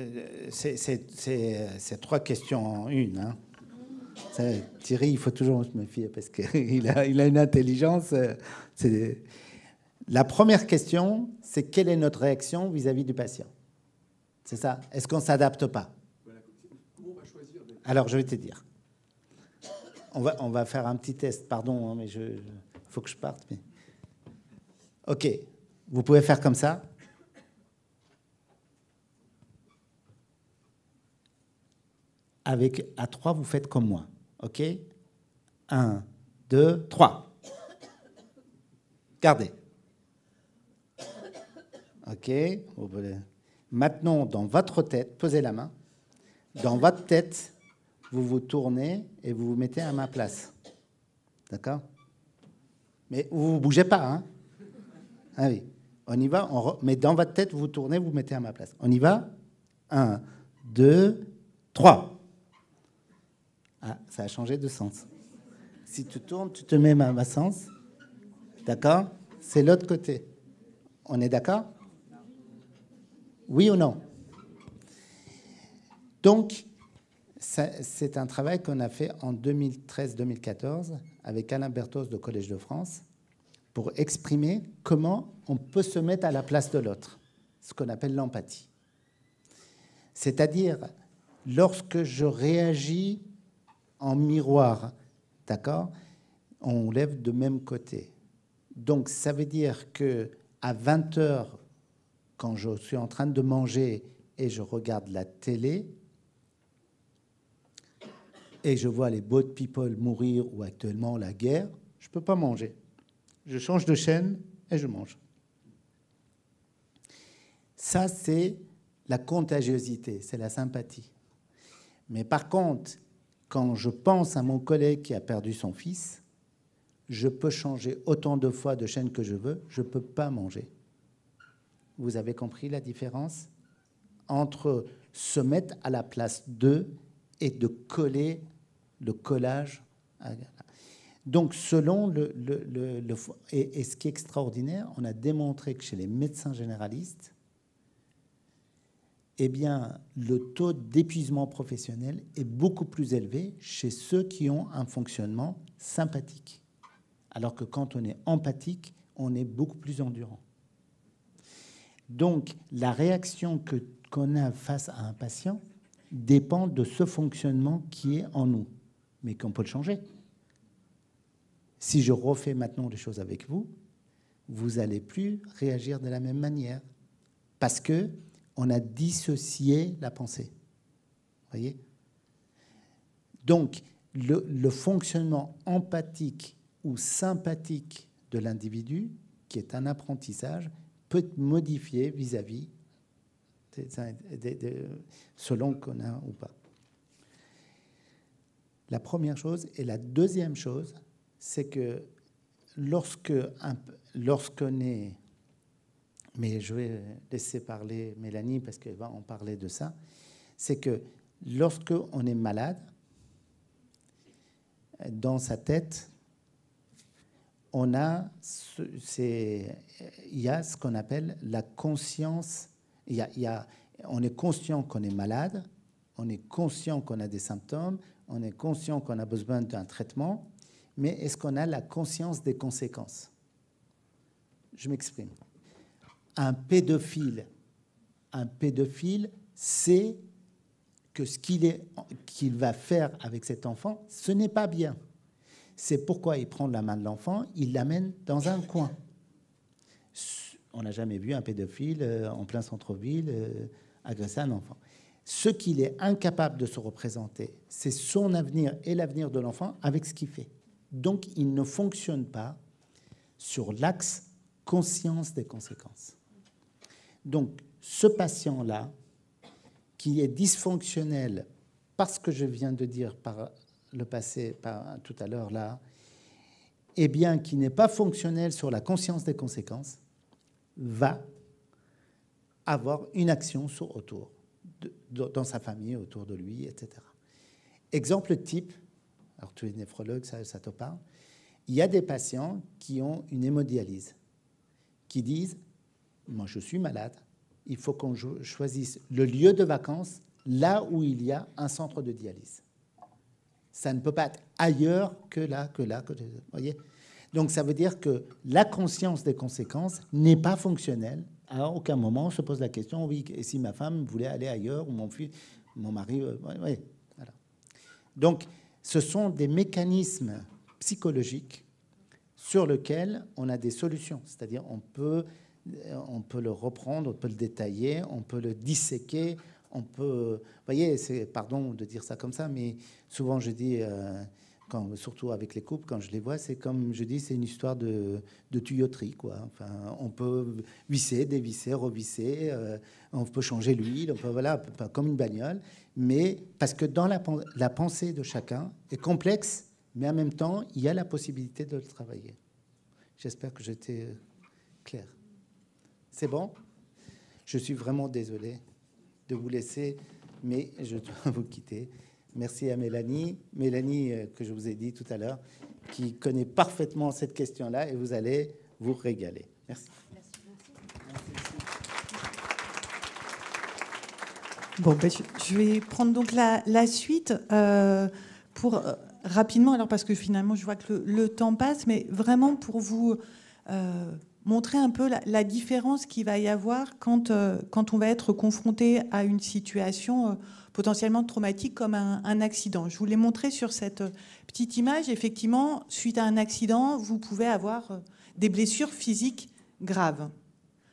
c'est trois questions en une. Hein. Thierry, il faut toujours se méfier parce qu'il a une intelligence. La première question, c'est quelle est notre réaction vis-à-vis du patient? C'est ça. Est-ce qu'on ne s'adapte pas? Comment on va choisir? Alors, je vais te dire. On va faire un petit test. Pardon, hein, mais il faut que je parte. Mais... OK. Vous pouvez faire comme ça. À 3, vous faites comme moi. OK? 1, 2, 3. Gardez. OK? Maintenant, dans votre tête, posez la main. Dans votre tête, vous vous tournez et vous vous mettez à ma place. D'accord? Mais vous ne bougez pas. Hein? Ah oui. On y va. Mais dans votre tête, vous vous tournez, vous vous mettez à ma place. On y va? 1, 2, 3. Ah, ça a changé de sens. Si tu tournes, tu te mets à ma sens. D'accord? C'est l'autre côté. On est d'accord? Oui ou non? Donc, c'est un travail qu'on a fait en 2013-2014 avec Alain Berthos de Collège de France pour exprimer comment on peut se mettre à la place de l'autre, ce qu'on appelle l'empathie. C'est-à-dire, lorsque je réagis en miroir, d'accord, on lève de même côté. Donc, ça veut dire qu'à 20h, quand je suis en train de manger et je regarde la télé, et je vois les boat people mourir ou actuellement la guerre, je ne peux pas manger. Je change de chaîne et je mange. Ça, c'est la contagiosité, c'est la sympathie. Mais par contre, quand je pense à mon collègue qui a perdu son fils, je peux changer autant de fois de chaîne que je veux, je ne peux pas manger. Vous avez compris la différence entre se mettre à la place d'eux et de coller le collage. Donc, selon et ce qui est extraordinaire, on a démontré que chez les médecins généralistes, eh bien, le taux d'épuisement professionnel est beaucoup plus élevé chez ceux qui ont un fonctionnement sympathique. Alors que quand on est empathique, on est beaucoup plus endurant. Donc, la réaction qu'on a face à un patient dépend de ce fonctionnement qui est en nous, mais qu'on peut le changer. Si je refais maintenant les choses avec vous, vous n'allez plus réagir de la même manière parce qu'on a dissocié la pensée. Vous voyez? Donc, le fonctionnement empathique ou sympathique de l'individu, qui est un apprentissage, peut être modifié vis-à-vis selon qu'on a ou pas. La première chose. Et la deuxième chose, c'est que lorsqu'on est... Mais je vais laisser parler Mélanie parce qu'elle va en parler de ça. C'est que lorsqu'on est malade, dans sa tête, il y a ce qu'on appelle la conscience. On est conscient qu'on est malade, on est conscient qu'on a des symptômes, on est conscient qu'on a besoin d'un traitement, mais est-ce qu'on a la conscience des conséquences? Je m'exprime. Un pédophile un pédophile sait que ce qu'il va faire avec cet enfant, ce n'est pas bien. C'est pourquoi il prend la main de l'enfant, il l'amène dans un coin. On n'a jamais vu un pédophile en plein centre-ville agresser un enfant. Ce qu'il est incapable de se représenter, c'est son avenir et l'avenir de l'enfant avec ce qu'il fait. Donc, il ne fonctionne pas sur l'axe conscience des conséquences. Donc, ce patient-là, qui est dysfonctionnel parce que je viens de dire par le passé, tout à l'heure là, eh bien, qui n'est pas fonctionnel sur la conscience des conséquences, va avoir une action autour, dans sa famille, autour de lui, etc. Exemple type, alors tu es néphrologue, ça te parle, il y a des patients qui ont une hémodialyse, qui disent « moi je suis malade, il faut qu'on choisisse le lieu de vacances là où il y a un centre de dialyse. Ça ne peut pas être ailleurs que là, vous voyez ? Donc ça veut dire que la conscience des conséquences n'est pas fonctionnelle. À aucun moment on se pose la question, oui, et si ma femme voulait aller ailleurs, ou mon fils, mon mari, oui, voilà. Donc ce sont des mécanismes psychologiques sur lesquels on a des solutions. C'est-à-dire on peut le reprendre, on peut le détailler, on peut le disséquer, on peut... Vous voyez, pardon de dire ça comme ça, mais souvent je dis, surtout avec les couples, quand je les vois, c'est comme je dis, c'est une histoire de tuyauterie, quoi. Enfin, on peut visser, dévisser, revisser, on peut changer l'huile, on peut, voilà, comme une bagnole, mais parce que dans la pensée de chacun est complexe, mais en même temps, il y a la possibilité de le travailler. J'espère que j'étais clair. C'est bon? Je suis vraiment désolé de vous laisser, mais je dois vous quitter. Merci à Mélanie. Mélanie, que je vous ai dit tout à l'heure, qui connaît parfaitement cette question-là, et vous allez vous régaler. Merci. Bon, ben, je vais prendre donc la suite pour rapidement, alors parce que finalement, je vois que le temps passe, mais vraiment pour vous... montrer un peu la différence qu'il va y avoir quand on va être confronté à une situation potentiellement traumatique comme un accident. Je vous l'ai montré sur cette petite image. Effectivement, suite à un accident, vous pouvez avoir des blessures physiques graves. D'accord ?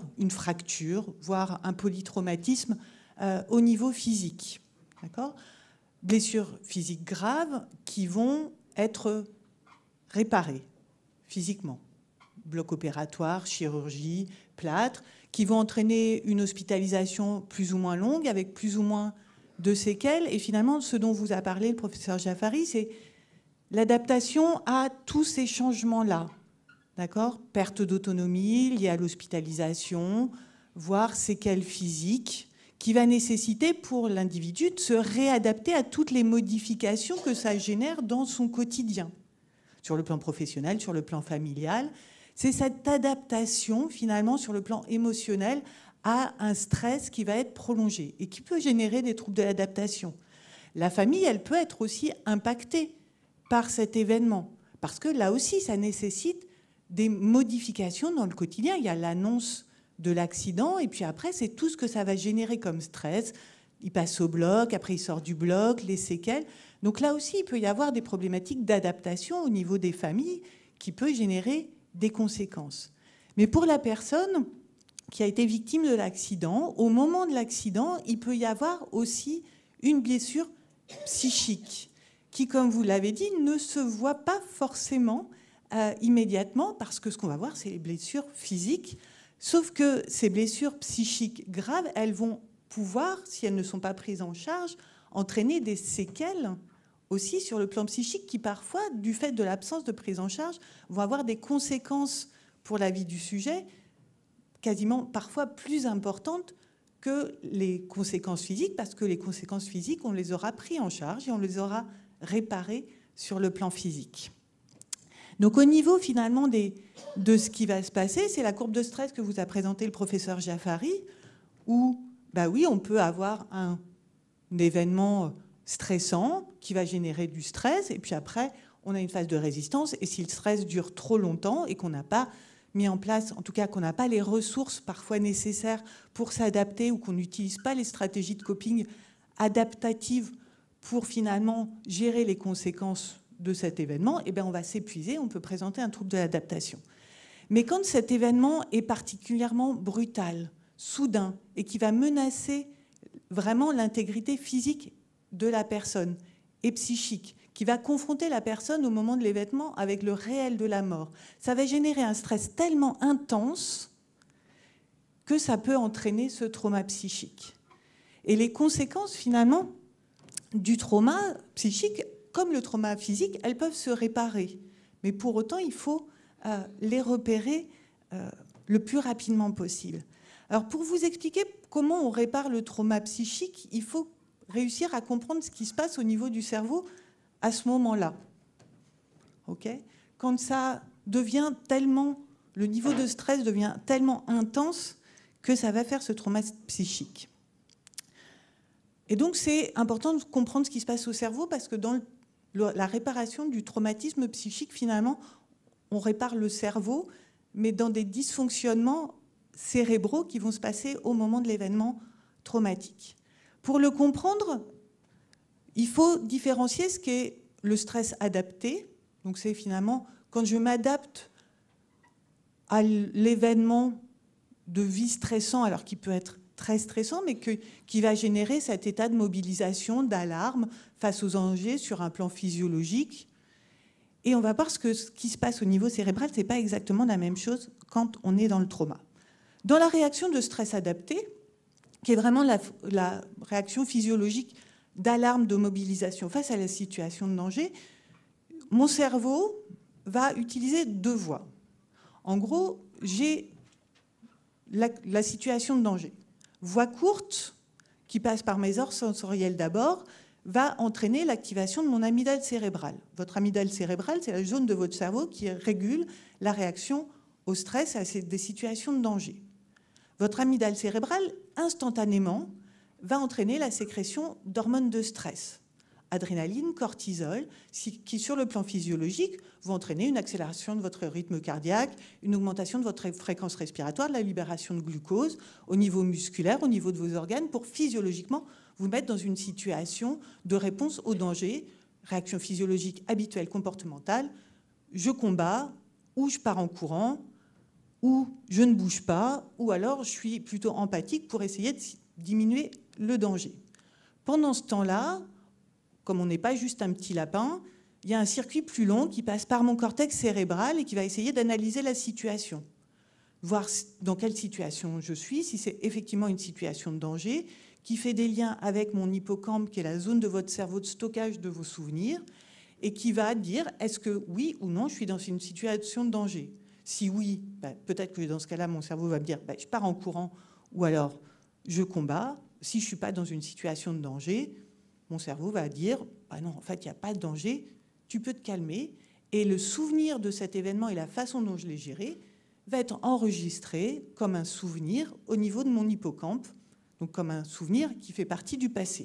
Une fracture, voire un polytraumatisme au niveau physique. D'accord ? Blessures physiques graves qui vont être réparées physiquement. Bloc opératoire, chirurgie, plâtre, qui vont entraîner une hospitalisation plus ou moins longue, avec plus ou moins de séquelles. Et finalement, ce dont vous a parlé le professeur Jaffari, c'est l'adaptation à tous ces changements-là. D'accord ? Perte d'autonomie liée à l'hospitalisation, voire séquelles physiques, qui va nécessiter pour l'individu de se réadapter à toutes les modifications que ça génère dans son quotidien, sur le plan professionnel, sur le plan familial. C'est cette adaptation, finalement, sur le plan émotionnel, à un stress qui va être prolongé et qui peut générer des troubles de l'adaptation. La famille, elle peut être aussi impactée par cet événement, parce que là aussi, ça nécessite des modifications dans le quotidien. Il y a l'annonce de l'accident, et puis après, c'est tout ce que ça va générer comme stress. Il passe au bloc, après il sort du bloc, les séquelles. Donc là aussi, il peut y avoir des problématiques d'adaptation au niveau des familles qui peut générer des conséquences. Mais pour la personne qui a été victime de l'accident, au moment de l'accident, il peut y avoir aussi une blessure psychique qui, comme vous l'avez dit, ne se voit pas forcément immédiatement, parce que ce qu'on va voir, c'est les blessures physiques. Sauf que ces blessures psychiques graves, elles vont pouvoir, si elles ne sont pas prises en charge, entraîner des séquelles aussi sur le plan psychique qui, parfois, du fait de l'absence de prise en charge, vont avoir des conséquences pour la vie du sujet quasiment parfois plus importantes que les conséquences physiques, parce que les conséquences physiques, on les aura pris en charge et on les aura réparées sur le plan physique. Donc au niveau finalement de ce qui va se passer, c'est la courbe de stress que vous a présenté le professeur Jaffari, où, bah oui, on peut avoir un événement stressant qui va générer du stress, et puis après, on a une phase de résistance, et si le stress dure trop longtemps et qu'on n'a pas mis en place, en tout cas qu'on n'a pas les ressources parfois nécessaires pour s'adapter ou qu'on n'utilise pas les stratégies de coping adaptatives pour finalement gérer les conséquences de cet événement, eh bien on va s'épuiser, on peut présenter un trouble de l'adaptation. Mais quand cet événement est particulièrement brutal, soudain, et qui va menacer vraiment l'intégrité physique de la personne et psychique, qui va confronter la personne au moment de l'événement avec le réel de la mort, ça va générer un stress tellement intense que ça peut entraîner ce trauma psychique. Et les conséquences, finalement, du trauma psychique, comme le trauma physique, elles peuvent se réparer. Mais pour autant, il faut les repérer le plus rapidement possible. Alors, pour vous expliquer comment on répare le trauma psychique, il faut réussir à comprendre ce qui se passe au niveau du cerveau à ce moment-là. Okay ? Quand ça devient tellement, le niveau de stress devient tellement intense que ça va faire ce trauma psychique. Et donc, c'est important de comprendre ce qui se passe au cerveau parce que dans la réparation du traumatisme psychique, finalement, on répare le cerveau, mais dans des dysfonctionnements cérébraux qui vont se passer au moment de l'événement traumatique. Pour le comprendre, il faut différencier ce qu'est le stress adapté. Donc, c'est finalement quand je m'adapte à l'événement de vie stressant, alors qu'il peut être très stressant, mais qui va générer cet état de mobilisation, d'alarme face aux dangers sur un plan physiologique. Et on va voir ce qui se passe au niveau cérébral, ce n'est pas exactement la même chose quand on est dans le trauma. Dans la réaction de stress adapté, qui est vraiment la réaction physiologique d'alarme, de mobilisation face à la situation de danger, mon cerveau va utiliser deux voies. En gros, j'ai la situation de danger. Voie courte, qui passe par mes aires sensorielles d'abord, va entraîner l'activation de mon amygdale cérébrale. Votre amygdale cérébrale, c'est la zone de votre cerveau qui régule la réaction au stress et à des situations de danger. Votre amygdale cérébrale, instantanément, va entraîner la sécrétion d'hormones de stress. Adrénaline, cortisol, qui, sur le plan physiologique, vont entraîner une accélération de votre rythme cardiaque, une augmentation de votre fréquence respiratoire, de la libération de glucose au niveau musculaire, au niveau de vos organes, pour physiologiquement vous mettre dans une situation de réponse au danger, réaction physiologique habituelle, comportementale, je combats, ou je pars en courant, ou je ne bouge pas, ou alors je suis plutôt empathique pour essayer de diminuer le danger. Pendant ce temps-là, comme on n'est pas juste un petit lapin, il y a un circuit plus long qui passe par mon cortex cérébral et qui va essayer d'analyser la situation, voir dans quelle situation je suis, si c'est effectivement une situation de danger, qui fait des liens avec mon hippocampe, qui est la zone de votre cerveau de stockage de vos souvenirs, et qui va dire est-ce que oui ou non je suis dans une situation de danger. Si oui, peut-être que dans ce cas-là, mon cerveau va me dire je pars en courant ou alors je combats. Si je ne suis pas dans une situation de danger, mon cerveau va dire non, en fait, il n'y a pas de danger, tu peux te calmer. Et le souvenir de cet événement et la façon dont je l'ai géré va être enregistré comme un souvenir au niveau de mon hippocampe, donc comme un souvenir qui fait partie du passé.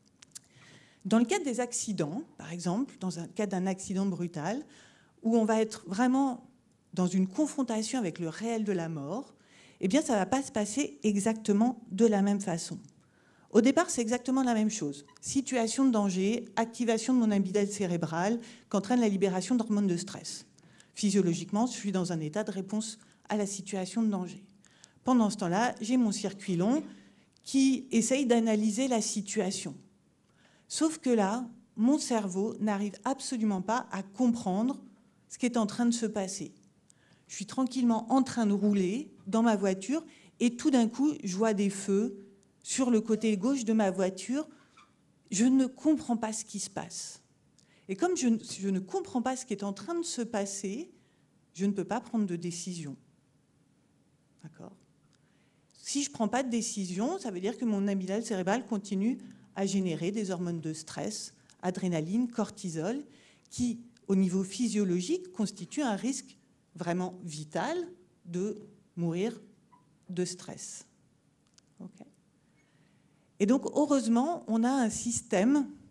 Dans le cas des accidents, par exemple, dans le cas d'un accident brutal, où on va être vraiment dans une confrontation avec le réel de la mort, eh bien, ça ne va pas se passer exactement de la même façon. Au départ, c'est exactement la même chose. Situation de danger, activation de mon amygdale cérébrale qu'entraîne la libération d'hormones de stress. Physiologiquement, je suis dans un état de réponse à la situation de danger. Pendant ce temps-là, j'ai mon circuit long qui essaye d'analyser la situation. Sauf que là, mon cerveau n'arrive absolument pas à comprendre ce qui est en train de se passer. Je suis tranquillement en train de rouler dans ma voiture et tout d'un coup, je vois des feux sur le côté gauche de ma voiture. Je ne comprends pas ce qui se passe. Et comme je ne comprends pas ce qui est en train de se passer, je ne peux pas prendre de décision. D'accord ? Si je ne prends pas de décision, ça veut dire que mon amygdale cérébrale continue à générer des hormones de stress, adrénaline, cortisol, qui, au niveau physiologique, constituent un risque vraiment vital de mourir de stress. Okay. Et donc, heureusement, on a un système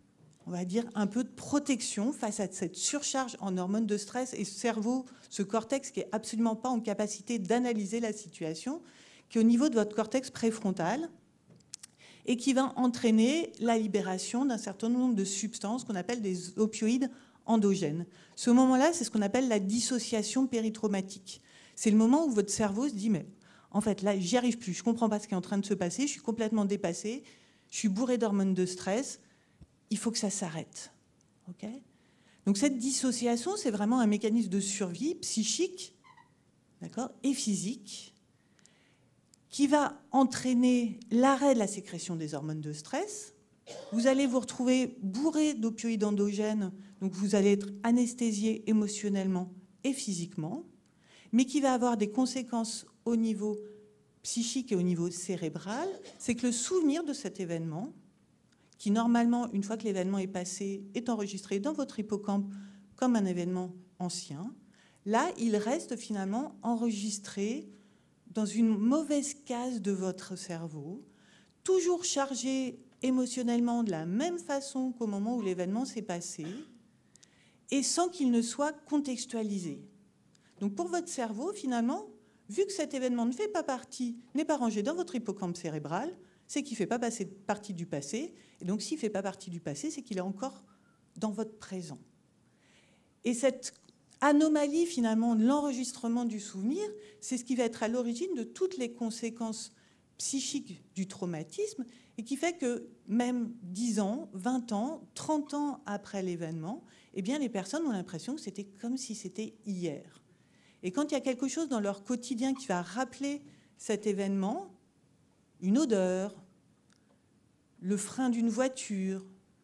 on va dire, un peu de protection face à cette surcharge en hormones de stress et ce cerveau, ce cortex qui n'est absolument pas en capacité d'analyser la situation, qui est au niveau de votre cortex préfrontal et qui va entraîner la libération d'un certain nombre de substances qu'on appelle des opioïdes endogènes. Ce moment-là, c'est ce qu'on appelle la dissociation péritraumatique. C'est le moment où votre cerveau se dit « mais en fait, là, j'y arrive plus, je ne comprends pas ce qui est en train de se passer, je suis complètement dépassé, je suis bourré d'hormones de stress, il faut que ça s'arrête. » Okay ? Donc cette dissociation, c'est vraiment un mécanisme de survie psychique, d'accord, et physique, qui va entraîner l'arrêt de la sécrétion des hormones de stress. Vous allez vous retrouver bourré d'opioïdes endogènes, donc vous allez être anesthésié émotionnellement et physiquement, mais qui va avoir des conséquences au niveau psychique et au niveau cérébral. C'est que le souvenir de cet événement, qui normalement, une fois que l'événement est passé, est enregistré dans votre hippocampe comme un événement ancien, là, il reste finalement enregistré dans une mauvaise case de votre cerveau, toujours chargé émotionnellement de la même façon qu'au moment où l'événement s'est passé, et sans qu'il ne soit contextualisé. Donc pour votre cerveau, finalement, vu que cet événement ne fait pas partie, n'est pas rangé dans votre hippocampe cérébral, c'est qu'il ne fait pas partie du passé, et donc s'il ne fait pas partie du passé, c'est qu'il est encore dans votre présent. Et cette anomalie, finalement, de l'enregistrement du souvenir, c'est ce qui va être à l'origine de toutes les conséquences psychiques du traumatisme, et qui fait que même 10 ans, 20 ans, 30 ans après l'événement, eh bien, les personnes ont l'impression que c'était comme si c'était hier. Et quand il y a quelque chose dans leur quotidien qui va rappeler cet événement, une odeur, le frein d'une voiture,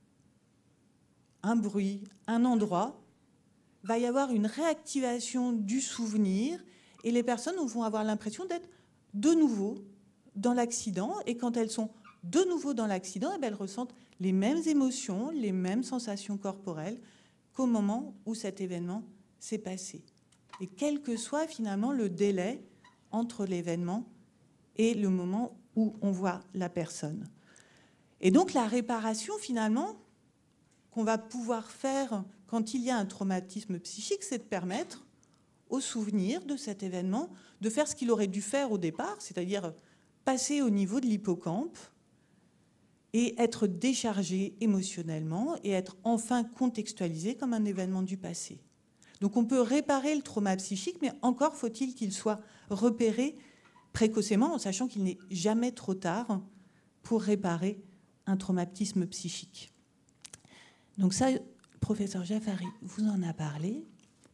un bruit, un endroit, va y avoir une réactivation du souvenir et les personnes vont avoir l'impression d'être de nouveau dans l'accident. Et quand elles sont de nouveau dans l'accident, elles ressentent les mêmes émotions, les mêmes sensations corporelles qu'au moment où cet événement s'est passé. Et quel que soit finalement le délai entre l'événement et le moment où on voit la personne. Et donc la réparation finalement qu'on va pouvoir faire quand il y a un traumatisme psychique, c'est de permettre au souvenir de cet événement de faire ce qu'il aurait dû faire au départ, c'est-à-dire passer au niveau de l'hippocampe et être déchargé émotionnellement et être enfin contextualisé comme un événement du passé. Donc on peut réparer le trauma psychique, mais encore faut-il qu'il soit repéré précocement, en sachant qu'il n'est jamais trop tard pour réparer un traumatisme psychique. Donc ça, le professeur Jaffari vous en a parlé.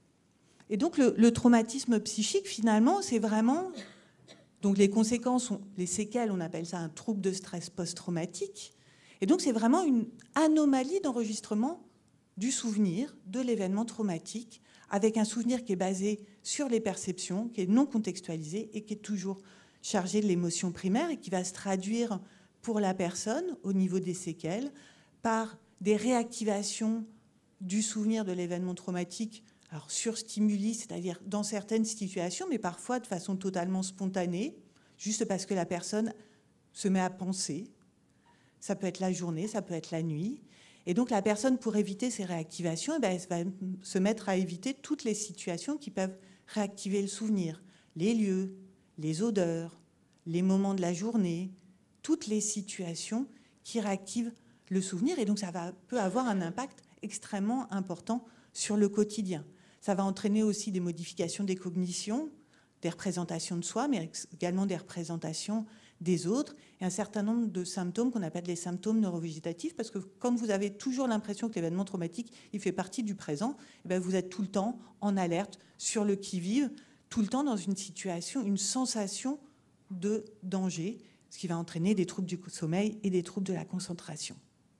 Et donc le traumatisme psychique, finalement, c'est vraiment... Donc les conséquences, les séquelles, on appelle ça un trouble de stress post-traumatique. Et donc c'est vraiment une anomalie d'enregistrement du souvenir de l'événement traumatique, avec un souvenir qui est basé sur les perceptions, qui est non contextualisé et qui est toujours chargé de l'émotion primaire et qui va se traduire pour la personne, au niveau des séquelles, par des réactivations du souvenir de l'événement traumatique, alors sur stimuli, c'est-à-dire dans certaines situations, mais parfois de façon totalement spontanée, juste parce que la personne se met à penser. Ça peut être la journée, ça peut être la nuit. Et donc la personne, pour éviter ces réactivations, elle va se mettre à éviter toutes les situations qui peuvent réactiver le souvenir. Les lieux, les odeurs, les moments de la journée, toutes les situations qui réactivent le souvenir. Et donc ça peut avoir un impact extrêmement important sur le quotidien. Ça va entraîner aussi des modifications des cognitions, des représentations de soi, mais également des représentations des autres, et un certain nombre de symptômes qu'on appelle les symptômes neurovégétatifs, parce que quand vous avez toujours l'impression que l'événement traumatique il fait partie du présent, et bien vous êtes tout le temps en alerte, sur le qui-vive, tout le temps dans une situation, une sensation de danger, ce qui va entraîner des troubles du sommeil et des troubles de la concentration.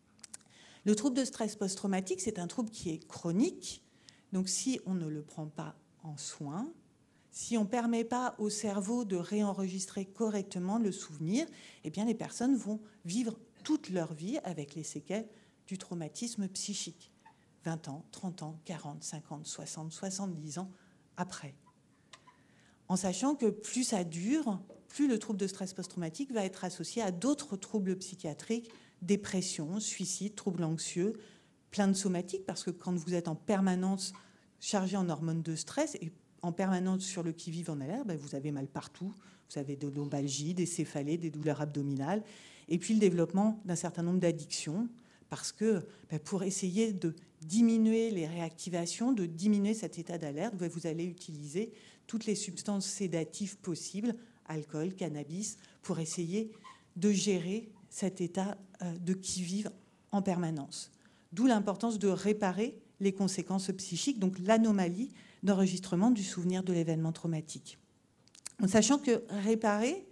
Le trouble de stress post-traumatique, c'est un trouble qui est chronique, donc si on ne le prend pas en soin, si on ne permet pas au cerveau de réenregistrer correctement le souvenir, eh bien les personnes vont vivre toute leur vie avec les séquelles du traumatisme psychique. 20 ans, 30 ans, 40, 50, 60, 70 ans après. En sachant que plus ça dure, plus le trouble de stress post-traumatique va être associé à d'autres troubles psychiatriques, dépression, suicide, troubles anxieux, plein de somatiques, parce que quand vous êtes en permanence chargé en hormones de stress et en permanence sur le qui-vive en alerte, vous avez mal partout, vous avez de lombalgie, des céphalées, des douleurs abdominales, et puis le développement d'un certain nombre d'addictions, parce que pour essayer de diminuer les réactivations, de diminuer cet état d'alerte, vous allez utiliser toutes les substances sédatives possibles, alcool, cannabis, pour essayer de gérer cet état de qui-vive en permanence. D'où l'importance de réparer les conséquences psychiques, donc l'anomalie d'enregistrement du souvenir de l'événement traumatique. En sachant que réparer,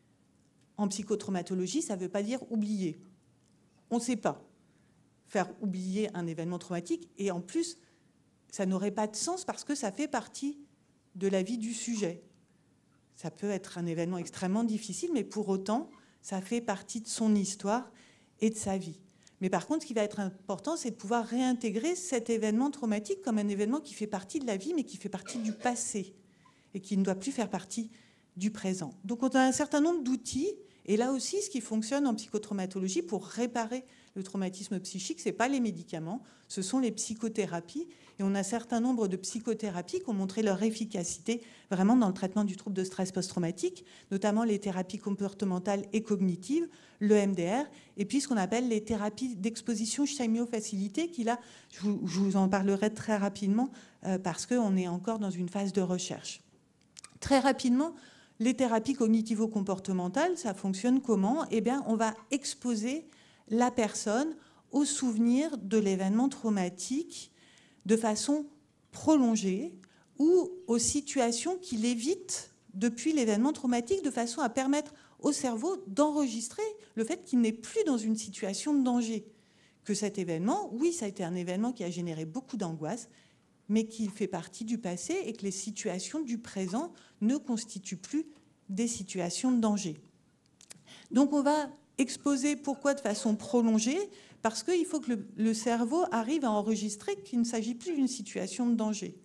en psychotraumatologie, ça ne veut pas dire oublier. On ne sait pas faire oublier un événement traumatique, et en plus, ça n'aurait pas de sens parce que ça fait partie de la vie du sujet. Ça peut être un événement extrêmement difficile, mais pour autant, ça fait partie de son histoire et de sa vie. Mais par contre, ce qui va être important, c'est de pouvoir réintégrer cet événement traumatique comme un événement qui fait partie de la vie, mais qui fait partie du passé et qui ne doit plus faire partie du présent. Donc on a un certain nombre d'outils, et là aussi, ce qui fonctionne en psychotraumatologie pour réparer le traumatisme psychique, ce n'est pas les médicaments, ce sont les psychothérapies. Et on a un certain nombre de psychothérapies qui ont montré leur efficacité vraiment dans le traitement du trouble de stress post-traumatique, notamment les thérapies comportementales et cognitives, le MDR, et puis ce qu'on appelle les thérapies d'exposition chimio-facilitée, qui là, je vous en parlerai très rapidement parce qu'on est encore dans une phase de recherche. Très rapidement, les thérapies cognitivo-comportementales, ça fonctionne comment ? Eh bien, on va exposer la personne au souvenir de l'événement traumatique de façon prolongée ou aux situations qu'il évite depuis l'événement traumatique, de façon à permettre au cerveau d'enregistrer le fait qu'il n'est plus dans une situation de danger. Que cet événement, oui, ça a été un événement qui a généré beaucoup d'angoisse, mais qu'il fait partie du passé et que les situations du présent ne constituent plus des situations de danger. Donc on va exposer, pourquoi de façon prolongée ? Parce qu'il faut que le cerveau arrive à enregistrer qu'il ne s'agit plus d'une situation de danger.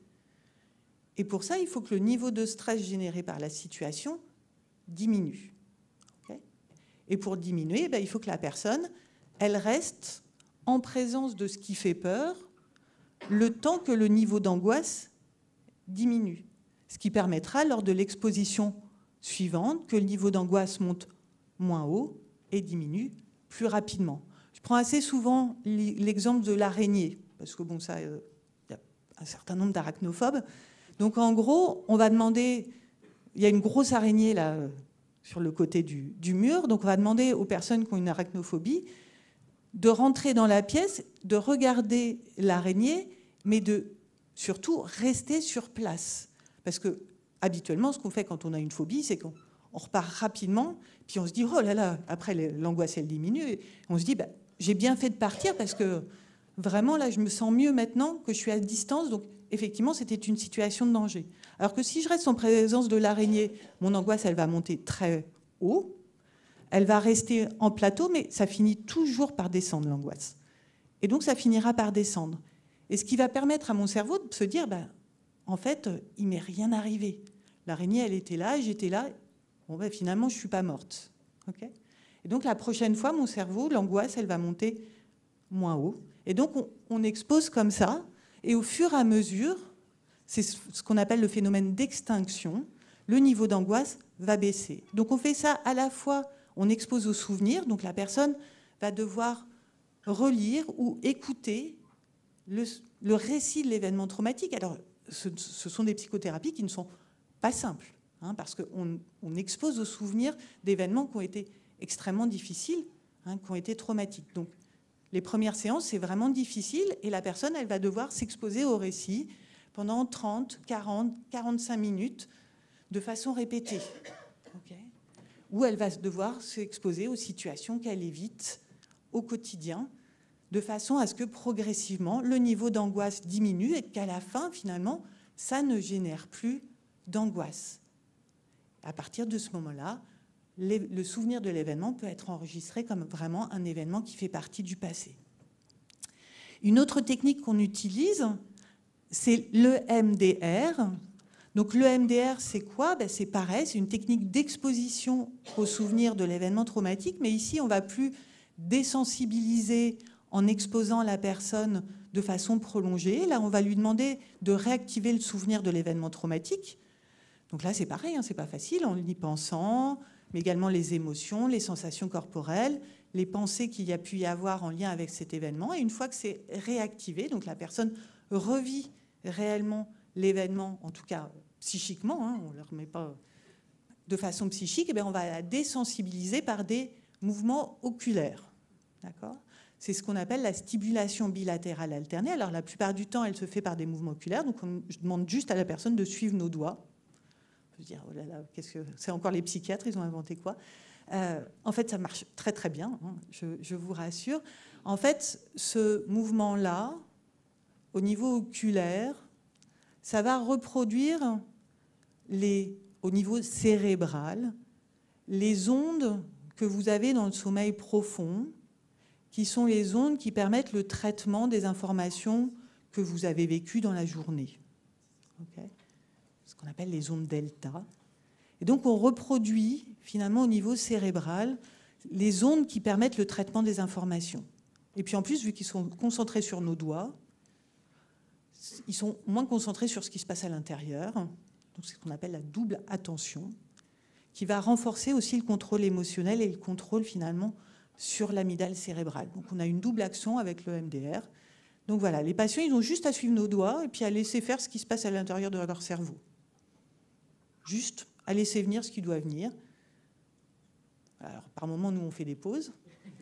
Et pour ça, il faut que le niveau de stress généré par la situation diminue. Okay ? Et pour diminuer, il faut que la personne, elle reste en présence de ce qui fait peur le temps que le niveau d'angoisse diminue. Ce qui permettra, lors de l'exposition suivante, que le niveau d'angoisse monte moins haut et diminue plus rapidement. Je prends assez souvent l'exemple de l'araignée, parce que ça, il y a un certain nombre d'arachnophobes. Donc en gros, on va demander, il y a une grosse araignée là sur le côté du mur, donc on va demander aux personnes qui ont une arachnophobie de rentrer dans la pièce, de regarder l'araignée, mais de surtout rester sur place. Parce que habituellement, ce qu'on fait quand on a une phobie, c'est qu'on repart rapidement, puis on se dit, oh là là, après l'angoisse, elle diminue, et on se dit, j'ai bien fait de partir parce que vraiment, là, je me sens mieux maintenant que je suis à distance, donc effectivement, c'était une situation de danger. Alors que si je reste en présence de l'araignée, mon angoisse, elle va monter très haut, elle va rester en plateau, mais ça finit toujours par descendre, l'angoisse. Et donc, ça finira par descendre. Et ce qui va permettre à mon cerveau de se dire, en fait, il m'est rien arrivé. L'araignée, elle était là, j'étais là. Bon, finalement, je ne suis pas morte. Okay ? Et donc, la prochaine fois, mon cerveau, l'angoisse, elle va monter moins haut. Et donc, on expose comme ça. Et au fur et à mesure, c'est ce qu'on appelle le phénomène d'extinction, le niveau d'angoisse va baisser. Donc, on fait ça à la fois, on expose au souvenir. Donc, la personne va devoir relire ou écouter le récit de l'événement traumatique. Alors, ce sont des psychothérapies qui ne sont pas simples, parce qu'on expose au souvenir d'événements qui ont été extrêmement difficiles, qui ont été traumatiques. Donc, les premières séances, c'est vraiment difficile, et la personne, elle va devoir s'exposer au récit pendant 30, 40, 45 minutes, de façon répétée. Okay ? Ou elle va devoir s'exposer aux situations qu'elle évite au quotidien, de façon à ce que progressivement, le niveau d'angoisse diminue et qu'à la fin, finalement, ça ne génère plus d'angoisse. À partir de ce moment-là, le souvenir de l'événement peut être enregistré comme vraiment un événement qui fait partie du passé. Une autre technique qu'on utilise, c'est l'EMDR. Donc l'EMDR, c'est quoi ? C'est pareil, c'est une technique d'exposition au souvenir de l'événement traumatique, mais ici, on ne va plus désensibiliser en exposant la personne de façon prolongée. Là, on va lui demander de réactiver le souvenir de l'événement traumatique. Donc là, c'est pareil, hein, c'est pas facile, en y pensant, mais également les émotions, les sensations corporelles, les pensées qu'il y a pu y avoir en lien avec cet événement. Et une fois que c'est réactivé, donc la personne revit réellement l'événement, en tout cas psychiquement, hein, on ne le remet pas de façon psychique, et bien on va la désensibiliser par des mouvements oculaires. D'accord ? C'est ce qu'on appelle la stimulation bilatérale alternée. Alors la plupart du temps, elle se fait par des mouvements oculaires. Donc je demande juste à la personne de suivre nos doigts. Je veux dire, oh là là, qu'est-ce que c'est encore les psychiatres, ils ont inventé quoi ? En fait, ça marche très très bien, hein, je vous rassure. En fait, ce mouvement-là, au niveau oculaire, ça va reproduire au niveau cérébral les ondes que vous avez dans le sommeil profond, qui sont les ondes qui permettent le traitement des informations que vous avez vécues dans la journée. Okay ? Ce qu'on appelle les ondes delta. Et donc, on reproduit finalement au niveau cérébral les ondes qui permettent le traitement des informations. Et puis en plus, vu qu'ils sont concentrés sur nos doigts, ils sont moins concentrés sur ce qui se passe à l'intérieur. Donc, c'est ce qu'on appelle la double attention, qui va renforcer aussi le contrôle émotionnel et le contrôle finalement sur l'amygdale cérébrale. Donc, on a une double action avec le MDR. Donc voilà, les patients, ils ont juste à suivre nos doigts et puis à laisser faire ce qui se passe à l'intérieur de leur cerveau. Juste à laisser venir ce qui doit venir. Alors, par moments, nous, on fait des pauses.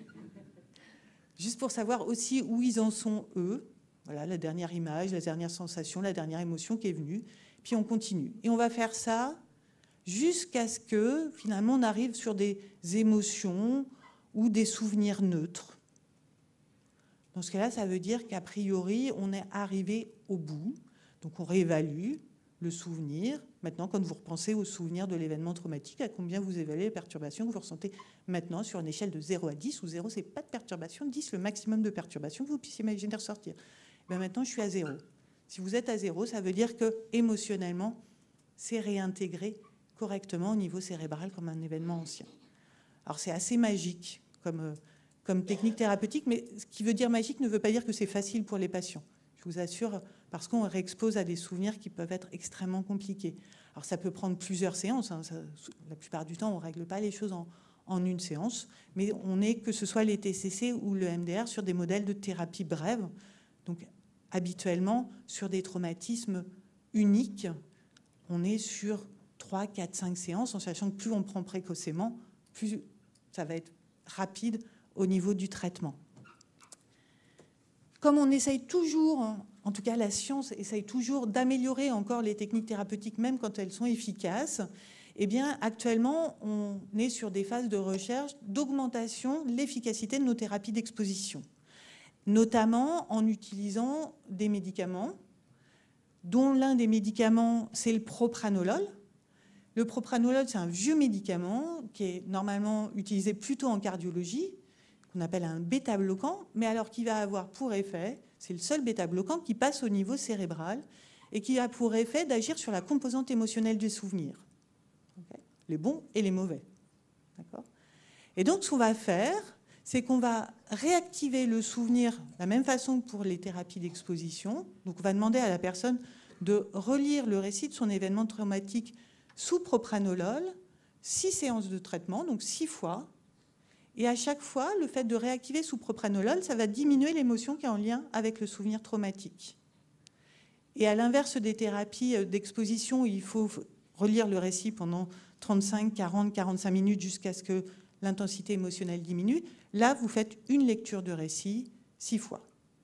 Juste pour savoir aussi où ils en sont, eux. Voilà, la dernière image, la dernière sensation, la dernière émotion qui est venue. Puis on continue. Et on va faire ça jusqu'à ce que, finalement, on arrive sur des émotions ou des souvenirs neutres. Dans ce cas-là, ça veut dire qu'a priori, on est arrivé au bout. Donc on réévalue le souvenir. Maintenant, quand vous repensez au souvenir de l'événement traumatique, à combien vous évaluez les perturbations que vous ressentez maintenant sur une échelle de 0 à 10, où 0, c'est pas de perturbation, 10, le maximum de perturbation que vous puissiez imaginer ressortir. Et maintenant, je suis à 0. Si vous êtes à 0, ça veut dire que émotionnellement, c'est réintégré correctement au niveau cérébral comme un événement ancien. Alors, c'est assez magique comme technique thérapeutique, mais ce qui veut dire magique ne veut pas dire que c'est facile pour les patients. Je vous assure, parce qu'on réexpose à des souvenirs qui peuvent être extrêmement compliqués. Alors ça peut prendre plusieurs séances. Hein, la plupart du temps, on ne règle pas les choses en une séance, mais on est, que ce soit les TCC ou le MDR, sur des modèles de thérapie brève. Donc habituellement, sur des traumatismes uniques, on est sur 3, 4, 5 séances, en sachant que plus on prend précocement, plus ça va être rapide au niveau du traitement. Comme on essaye toujours, en tout cas la science essaye toujours d'améliorer encore les techniques thérapeutiques, même quand elles sont efficaces, eh bien actuellement on est sur des phases de recherche d'augmentation de l'efficacité de nos thérapies d'exposition, notamment en utilisant des médicaments, dont l'un des médicaments c'est le propranolol. Le propranolol, c'est un vieux médicament qui est normalement utilisé plutôt en cardiologie, qu'on appelle un bêta-bloquant, mais alors qui va avoir pour effet, c'est le seul bêta-bloquant qui passe au niveau cérébral et qui a pour effet d'agir sur la composante émotionnelle du souvenir, okay, les bons et les mauvais. D'accord ? Et donc, ce qu'on va faire, c'est qu'on va réactiver le souvenir de la même façon que pour les thérapies d'exposition. Donc, on va demander à la personne de relire le récit de son événement traumatique sous propranolol, 6 séances de traitement, donc 6 fois. Et à chaque fois, le fait de réactiver sous propranolol, ça va diminuer l'émotion qui est en lien avec le souvenir traumatique. Et à l'inverse des thérapies d'exposition, où il faut relire le récit pendant 35, 40, 45 minutes jusqu'à ce que l'intensité émotionnelle diminue, là, vous faites une lecture de récit 6 fois,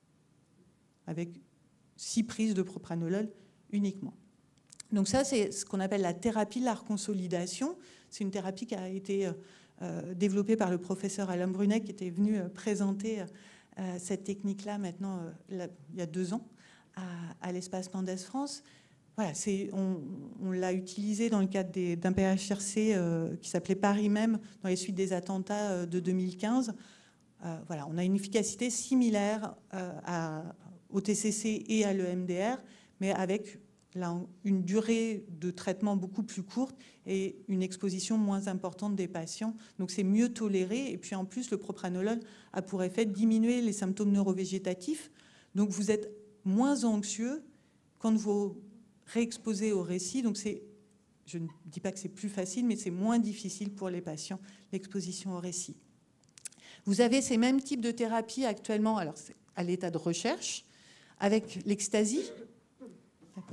avec 6 prises de propranolol uniquement. Donc ça, c'est ce qu'on appelle la thérapie de la reconsolidation. C'est une thérapie qui a été développée par le professeur Alain Brunet, qui était venu présenter cette technique-là maintenant, il y a 2 ans, à l'espace Mendès France. Voilà, on l'a utilisé dans le cadre d'un PHRC qui s'appelait Paris même, dans les suites des attentats de 2015. Voilà, on a une efficacité similaire au TCC et à l'EMDR, mais avec là, une durée de traitement beaucoup plus courte et une exposition moins importante des patients. Donc c'est mieux toléré. Et puis en plus, le propranolol a pour effet de diminuer les symptômes neurovégétatifs. Donc vous êtes moins anxieux quand vous réexposez au récit. Donc je ne dis pas que c'est plus facile, mais c'est moins difficile pour les patients, l'exposition au récit. Vous avez ces mêmes types de thérapies actuellement, alors c'est à l'état de recherche, avec l'ecstasy. D'accord ?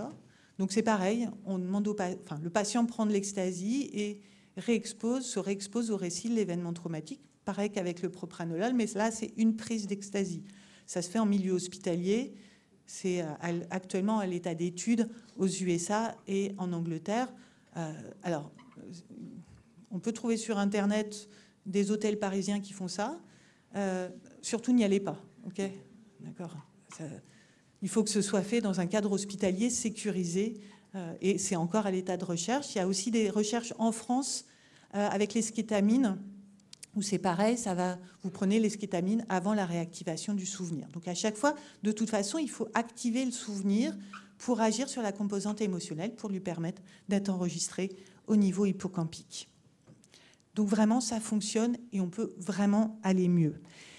Donc c'est pareil, on demande le patient prend de l'ecstasy et se réexpose au récit de l'événement traumatique, pareil qu'avec le propranolol, mais là c'est une prise d'ecstasy. Ça se fait en milieu hospitalier, c'est actuellement à l'état d'étude aux USA et en Angleterre. Alors, on peut trouver sur Internet des hôtels parisiens qui font ça. Surtout, n'y allez pas. Ok ? D'accord. Il faut que ce soit fait dans un cadre hospitalier sécurisé. Et c'est encore à l'état de recherche. Il y a aussi des recherches en France avec l'eskétamine, où c'est pareil, vous prenez l'eskétamine avant la réactivation du souvenir. Donc à chaque fois, de toute façon, il faut activer le souvenir pour agir sur la composante émotionnelle, pour lui permettre d'être enregistré au niveau hippocampique. Donc vraiment, ça fonctionne et on peut vraiment aller mieux.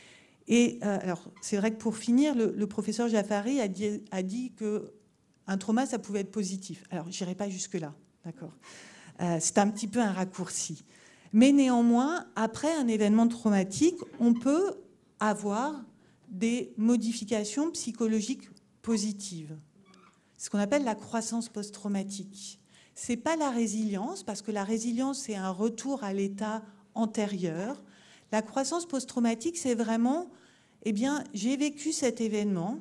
Et alors, c'est vrai que pour finir, le professeur Jaffari a dit qu'un trauma, ça pouvait être positif. Alors, je n'irai pas jusque-là, d'accord. C'est un petit peu un raccourci. Mais néanmoins, après un événement traumatique, on peut avoir des modifications psychologiques positives. Ce qu'on appelle la croissance post-traumatique. Ce n'est pas la résilience, parce que la résilience, c'est un retour à l'état antérieur. La croissance post-traumatique, c'est vraiment, j'ai vécu cet événement,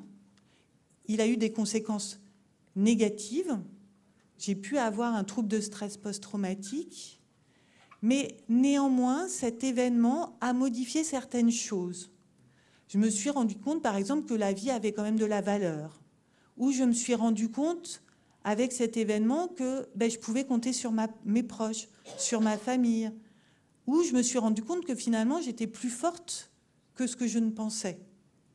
il a eu des conséquences négatives, j'ai pu avoir un trouble de stress post-traumatique, mais néanmoins, cet événement a modifié certaines choses. Je me suis rendu compte, par exemple, que la vie avait quand même de la valeur, ou je me suis rendu compte, avec cet événement, que je pouvais compter sur mes proches, sur ma famille, où je me suis rendu compte que finalement, j'étais plus forte que ce que je ne pensais. D'accord ?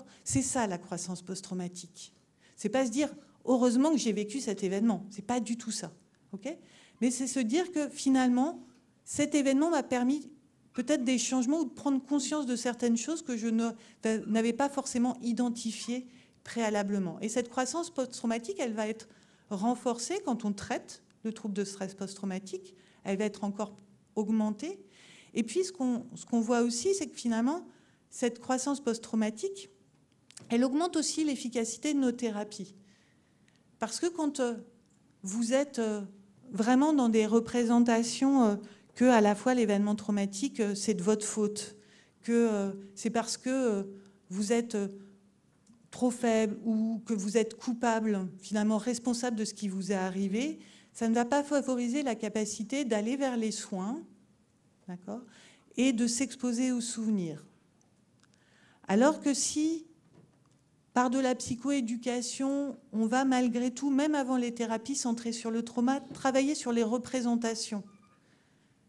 C'est ça, la croissance post-traumatique. C'est pas se dire, heureusement que j'ai vécu cet événement. C'est pas du tout ça. Okay ? Mais c'est se dire que finalement, cet événement m'a permis peut-être des changements ou de prendre conscience de certaines choses que je n'avais pas forcément identifiées préalablement. Et cette croissance post-traumatique, elle va être renforcée quand on traite le trouble de stress post-traumatique. Elle va être encore augmentée. Et puis, ce qu'on voit aussi, c'est que finalement, cette croissance post-traumatique, elle augmente aussi l'efficacité de nos thérapies. Parce que quand vous êtes vraiment dans des représentations que à la fois l'événement traumatique, c'est de votre faute, que c'est parce que vous êtes trop faible ou que vous êtes coupable, finalement responsable de ce qui vous est arrivé, ça ne va pas favoriser la capacité d'aller vers les soins, d'accord, et de s'exposer aux souvenirs. Alors que si, par de la psychoéducation, on va malgré tout, même avant les thérapies centrées sur le trauma, travailler sur les représentations. D'accord ?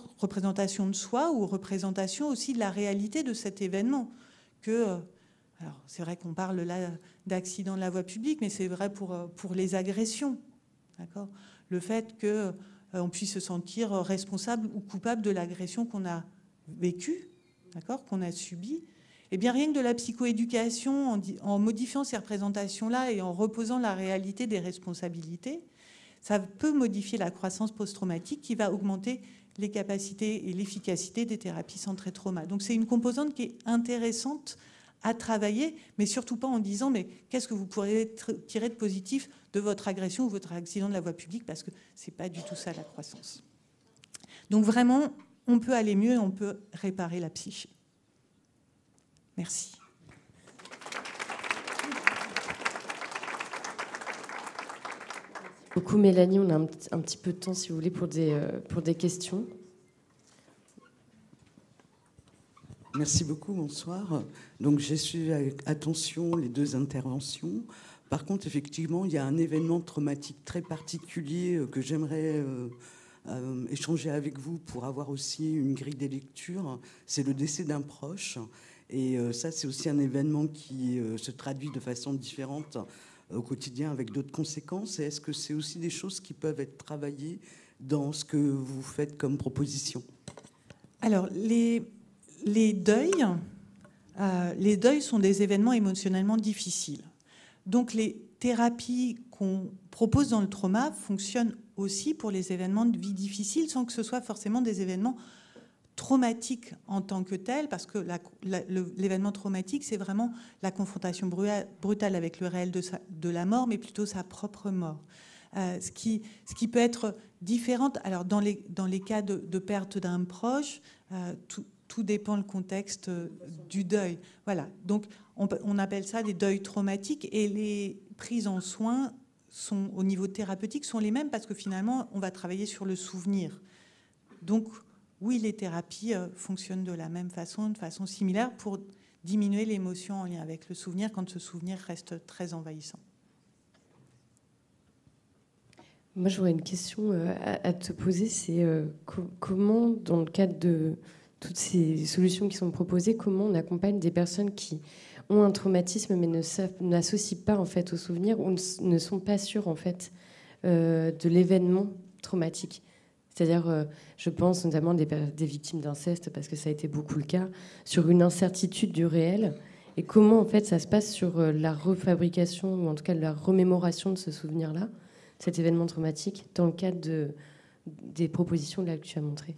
Représentation de soi ou représentation aussi de la réalité de cet événement. Alors, c'est vrai qu'on parle là d'accidents de la voie publique, mais c'est vrai pour les agressions. D'accord ? Le fait qu'on puisse se sentir responsable ou coupable de l'agression qu'on a vécue, d'accord, qu'on a subie. Eh bien, rien que de la psychoéducation, en modifiant ces représentations-là et en reposant la réalité des responsabilités, ça peut modifier la croissance post-traumatique qui va augmenter les capacités et l'efficacité des thérapies centrées trauma. Donc, c'est une composante qui est intéressante à travailler, mais surtout pas en disant mais qu'est-ce que vous pourrez tirer de positif de votre agression ou votre accident de la voie publique, parce que c'est pas du tout ça la croissance. Donc vraiment, on peut aller mieux et on peut réparer la psyché. Merci. Beaucoup Mélanie, on a un petit peu de temps si vous voulez pour des questions. Merci beaucoup, bonsoir. Donc j'ai suivi avec attention les deux interventions. Par contre, effectivement, il y a un événement traumatique très particulier que j'aimerais échanger avec vous pour avoir aussi une grille des lectures. C'est le décès d'un proche. Et ça, c'est aussi un événement qui se traduit de façon différente au quotidien avec d'autres conséquences. Et est-ce que c'est aussi des choses qui peuvent être travaillées dans ce que vous faites comme proposition? Alors, les deuils sont des événements émotionnellement difficiles. Donc, les thérapies qu'on propose dans le trauma fonctionnent aussi pour les événements de vie difficiles, sans que ce soit forcément des événements traumatiques en tant que tels, parce que l'événement traumatique, c'est vraiment la confrontation brutale avec le réel de la mort, mais plutôt sa propre mort. Ce qui peut être différent. Alors, dans les cas de perte d'un proche, tout dépend le contexte du deuil. Voilà. Donc, on appelle ça des deuils traumatiques, et les prises en soins au niveau thérapeutique sont les mêmes, parce que finalement, on va travailler sur le souvenir. Donc, oui, les thérapies fonctionnent de la même façon, de façon similaire, pour diminuer l'émotion en lien avec le souvenir quand ce souvenir reste très envahissant. Moi, j'aurais une question à te poser. C'est comment, dans le cadre de toutes ces solutions qui sont proposées, comment on accompagne des personnes qui ont un traumatisme mais n'associent pas en fait au souvenir, ou ne sont pas sûres en fait de l'événement traumatique. C'est-à-dire, je pense notamment des victimes d'inceste, parce que ça a été beaucoup le cas, sur une incertitude du réel. Et comment en fait ça se passe sur la refabrication, ou en tout cas la remémoration de ce souvenir-là, cet événement traumatique, dans le cadre des propositions là que tu as montrées?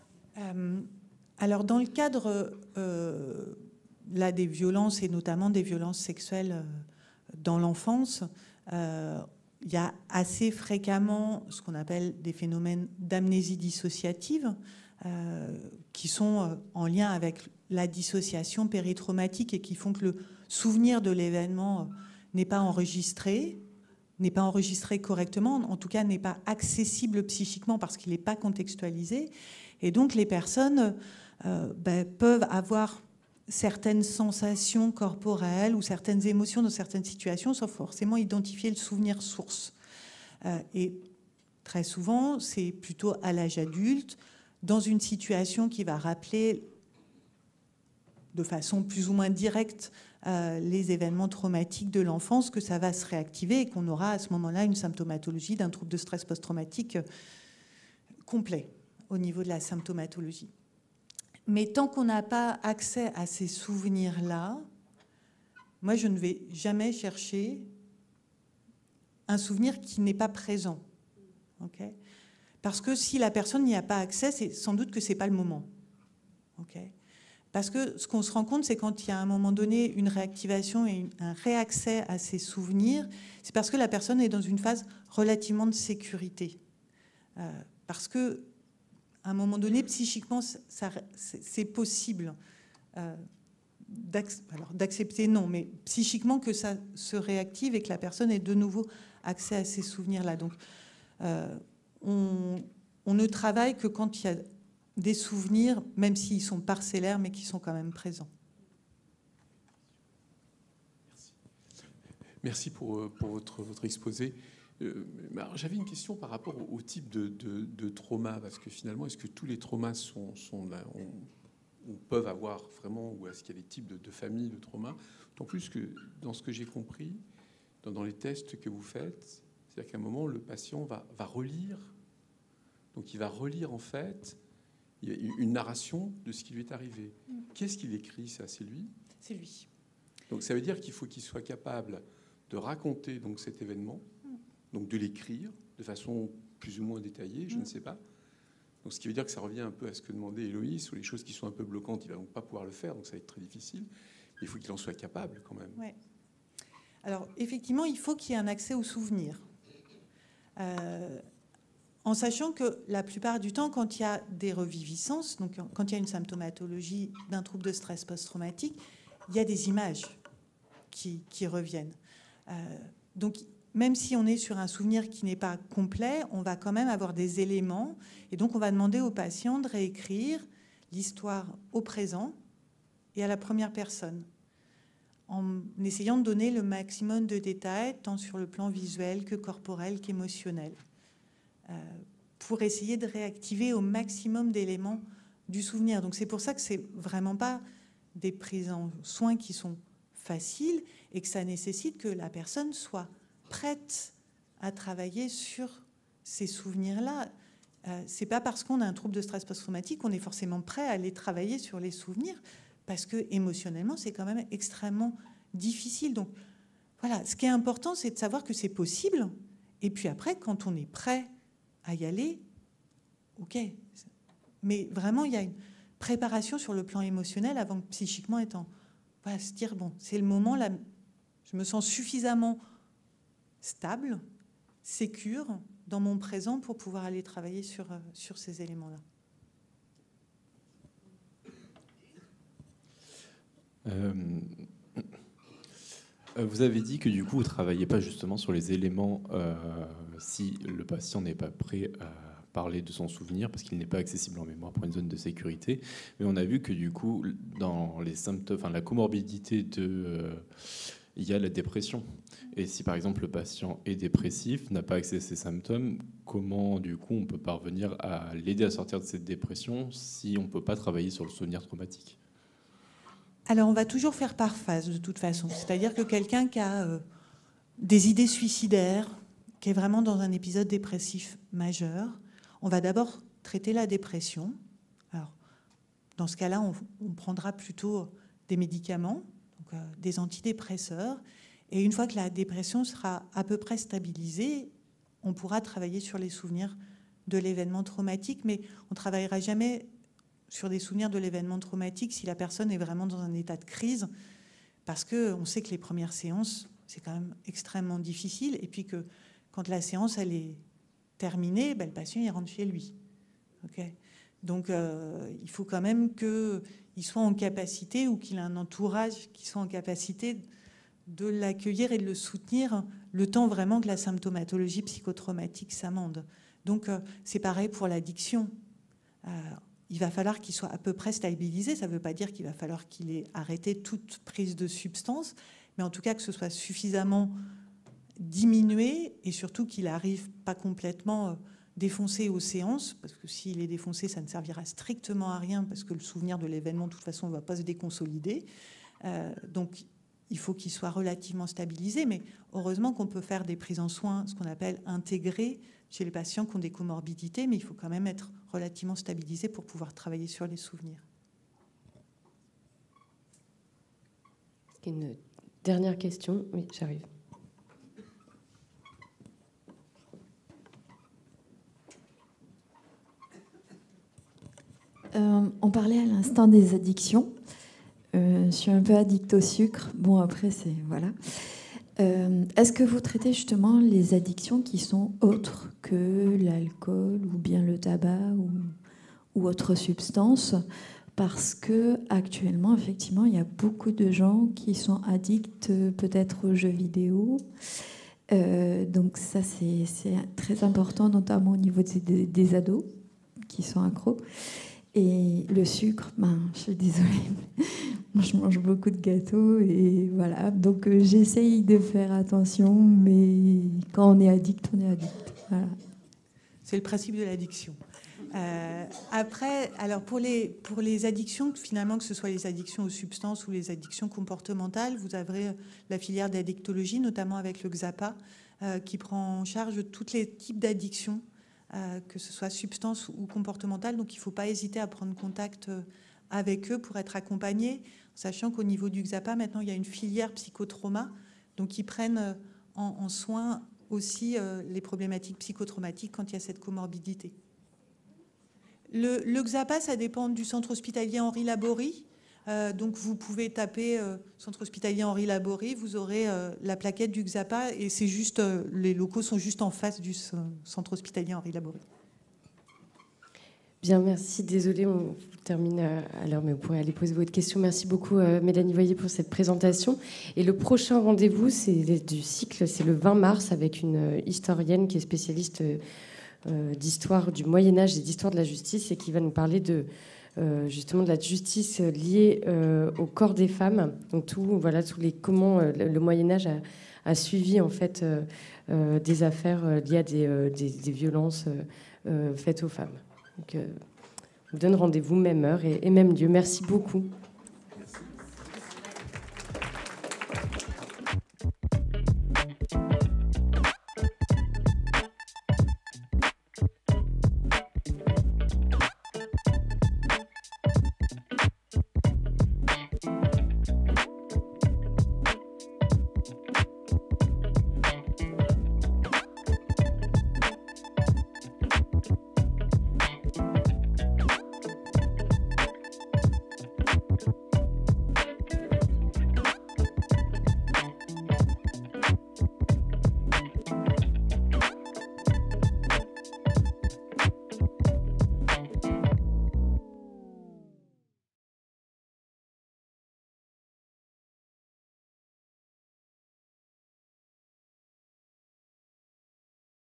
Alors, dans le cadre là, des violences, et notamment des violences sexuelles dans l'enfance, il y a assez fréquemment ce qu'on appelle des phénomènes d'amnésie dissociative, qui sont en lien avec la dissociation péritraumatique, et qui font que le souvenir de l'événement n'est pas enregistré correctement, en tout cas n'est pas accessible psychiquement parce qu'il n'est pas contextualisé. Et donc les personnes peuvent avoir certaines sensations corporelles ou certaines émotions dans certaines situations sans forcément identifier le souvenir source. Et très souvent, c'est plutôt à l'âge adulte, dans une situation qui va rappeler de façon plus ou moins directe les événements traumatiques de l'enfance, que ça va se réactiver, et qu'on aura à ce moment-là une symptomatologie d'un trouble de stress post-traumatique complet au niveau de la symptomatologie. Mais tant qu'on n'a pas accès à ces souvenirs-là, moi, je ne vais jamais chercher un souvenir qui n'est pas présent. Okay ? Parce que si la personne n'y a pas accès, c'est sans doute que ce n'est pas le moment. Okay ? Parce que ce qu'on se rend compte, c'est quand il y a à un moment donné une réactivation et un réaccès à ces souvenirs, c'est parce que la personne est dans une phase relativement de sécurité. Parce que à un moment donné, psychiquement, c'est possible d'accepter, non, mais psychiquement que ça se réactive et que la personne ait de nouveau accès à ces souvenirs-là. Donc, on ne travaille que quand il y a des souvenirs, même s'ils sont parcellaires, mais qui sont quand même présents. Merci pour votre exposé. J'avais une question par rapport au type de trauma, parce que finalement, est-ce que tous les traumas sont là, on peuvent avoir vraiment, ou est-ce qu'il y a des types de familles de traumas? D'autant plus que dans ce que j'ai compris, dans les tests que vous faites, c'est-à-dire qu'à un moment, le patient va relire, donc il va relire en fait il y a une narration de ce qui lui est arrivé. Qu'est-ce qu'il écrit, ça? C'est lui? C'est lui. Donc ça veut dire qu'il faut qu'il soit capable de raconter donc cet événement, donc de l'écrire de façon plus ou moins détaillée, je ne sais pas. Donc ce qui veut dire que ça revient un peu à ce que demandait Héloïse, sur les choses qui sont un peu bloquantes, il ne va donc pas pouvoir le faire, donc ça va être très difficile. Mais il faut qu'il en soit capable quand même. Ouais. Alors effectivement, il faut qu'il y ait un accès aux souvenirs. En sachant que la plupart du temps, quand il y a des reviviscences, donc quand il y a une symptomatologie d'un trouble de stress post-traumatique, il y a des images qui reviennent. Donc, même si on est sur un souvenir qui n'est pas complet, on va quand même avoir des éléments. Et donc, on va demander au patient de réécrire l'histoire au présent et à la première personne, en essayant de donner le maximum de détails, tant sur le plan visuel que corporel qu'émotionnel, pour essayer de réactiver au maximum d'éléments du souvenir. Donc c'est pour ça que c'est vraiment pas des prises en soins qui sont facile et que ça nécessite que la personne soit prête à travailler sur ces souvenirs-là. C'est pas parce qu'on a un trouble de stress post-traumatique qu'on est forcément prêt à aller travailler sur les souvenirs, parce que émotionnellement, c'est quand même extrêmement difficile. Donc voilà, ce qui est important, c'est de savoir que c'est possible. Et puis après, quand on est prêt à y aller, ok. Mais vraiment, il y a une préparation sur le plan émotionnel avant que psychiquement étant. Voilà, se dire, bon, c'est le moment, là, je me sens suffisamment stable, sécure dans mon présent pour pouvoir aller travailler sur ces éléments-là. Vous avez dit que du coup, vous ne travaillez pas justement sur les éléments si le patient n'est pas prêt à parler de son souvenir parce qu'il n'est pas accessible en mémoire pour une zone de sécurité. Mais on a vu que du coup, dans les symptômes, enfin la comorbidité il y a la dépression. Et si par exemple le patient est dépressif, n'a pas accès à ces symptômes, comment du coup on peut parvenir à l'aider à sortir de cette dépression si on ne peut pas travailler sur le souvenir traumatique ? Alors on va toujours faire par phase de toute façon. C'est-à-dire que quelqu'un qui a des idées suicidaires, qui est vraiment dans un épisode dépressif majeur, on va d'abord traiter la dépression. Alors dans ce cas-là, on prendra plutôt des médicaments, donc des antidépresseurs. Et une fois que la dépression sera à peu près stabilisée, on pourra travailler sur les souvenirs de l'événement traumatique, mais on ne travaillera jamais sur des souvenirs de l'événement traumatique si la personne est vraiment dans un état de crise, parce qu'on sait que les premières séances, c'est quand même extrêmement difficile, et puis que quand la séance elle est terminée, le patient il rentre chez lui. Okay. Donc il faut quand même qu'il soit en capacité, ou qu'il ait un entourage qui soit en capacité de l'accueillir et de le soutenir le temps vraiment que la symptomatologie psychotraumatique s'amende. Donc c'est pareil pour l'addiction. Il va falloir qu'il soit à peu près stabilisé. Ça ne veut pas dire qu'il va falloir qu'il ait arrêté toute prise de substance, mais en tout cas que ce soit suffisamment diminué et surtout qu'il n'arrive pas complètement défoncé aux séances, parce que s'il est défoncé, ça ne servira strictement à rien, parce que le souvenir de l'événement, de toute façon, ne va pas se déconsolider. Donc, il faut qu'il soit relativement stabilisé, mais heureusement qu'on peut faire des prises en soins, ce qu'on appelle intégrées, chez les patients qui ont des comorbidités, mais il faut quand même être relativement stabilisé pour pouvoir travailler sur les souvenirs. Une dernière question. Oui, j'arrive. On parlait à l'instant des addictions. Je suis un peu addict au sucre. Bon, après, c'est... Voilà. Est-ce que vous traitez justement les addictions qui sont autres que l'alcool ou bien le tabac ou autre substance? Parce que actuellement, effectivement, il y a beaucoup de gens qui sont addicts peut-être aux jeux vidéo. Donc ça, c'est très important, notamment au niveau des ados qui sont accros. Et le sucre, je suis désolée, je mange beaucoup de gâteaux et voilà. Donc j'essaye de faire attention, mais quand on est addict, on est addict. Voilà. C'est le principe de l'addiction. Après, alors pour les addictions, finalement, que ce soit les addictions aux substances ou les addictions comportementales, vous avez la filière d'addictologie, notamment avec le XAPA, qui prend en charge tous les types d'addictions, que ce soit substances ou comportementales. Donc il ne faut pas hésiter à prendre contact avec eux pour être accompagnés, sachant qu'au niveau du XAPA, maintenant, il y a une filière psychotrauma, donc ils prennent en soin aussi les problématiques psychotraumatiques quand il y a cette comorbidité. Le XAPA, ça dépend du centre hospitalier Henri Laborie. Donc vous pouvez taper centre hospitalier Henri Laborie, vous aurez la plaquette du XAPA et c'est juste, les locaux sont juste en face du centre hospitalier Henri Laborie. Bien, merci. Désolée, on termine à l'heure, mais vous pourrez aller poser votre question. Merci beaucoup, Mélanie Voyer, pour cette présentation. Et le prochain rendez-vous, c'est du cycle, c'est le 20 mars, avec une historienne qui est spécialiste d'histoire du Moyen-Âge et d'histoire de la justice et qui va nous parler justement de la justice liée au corps des femmes. Donc comment le Moyen-Âge a suivi en fait des affaires liées à des violences faites aux femmes. Donc, on vous donne rendez-vous même heure et même lieu. Merci beaucoup.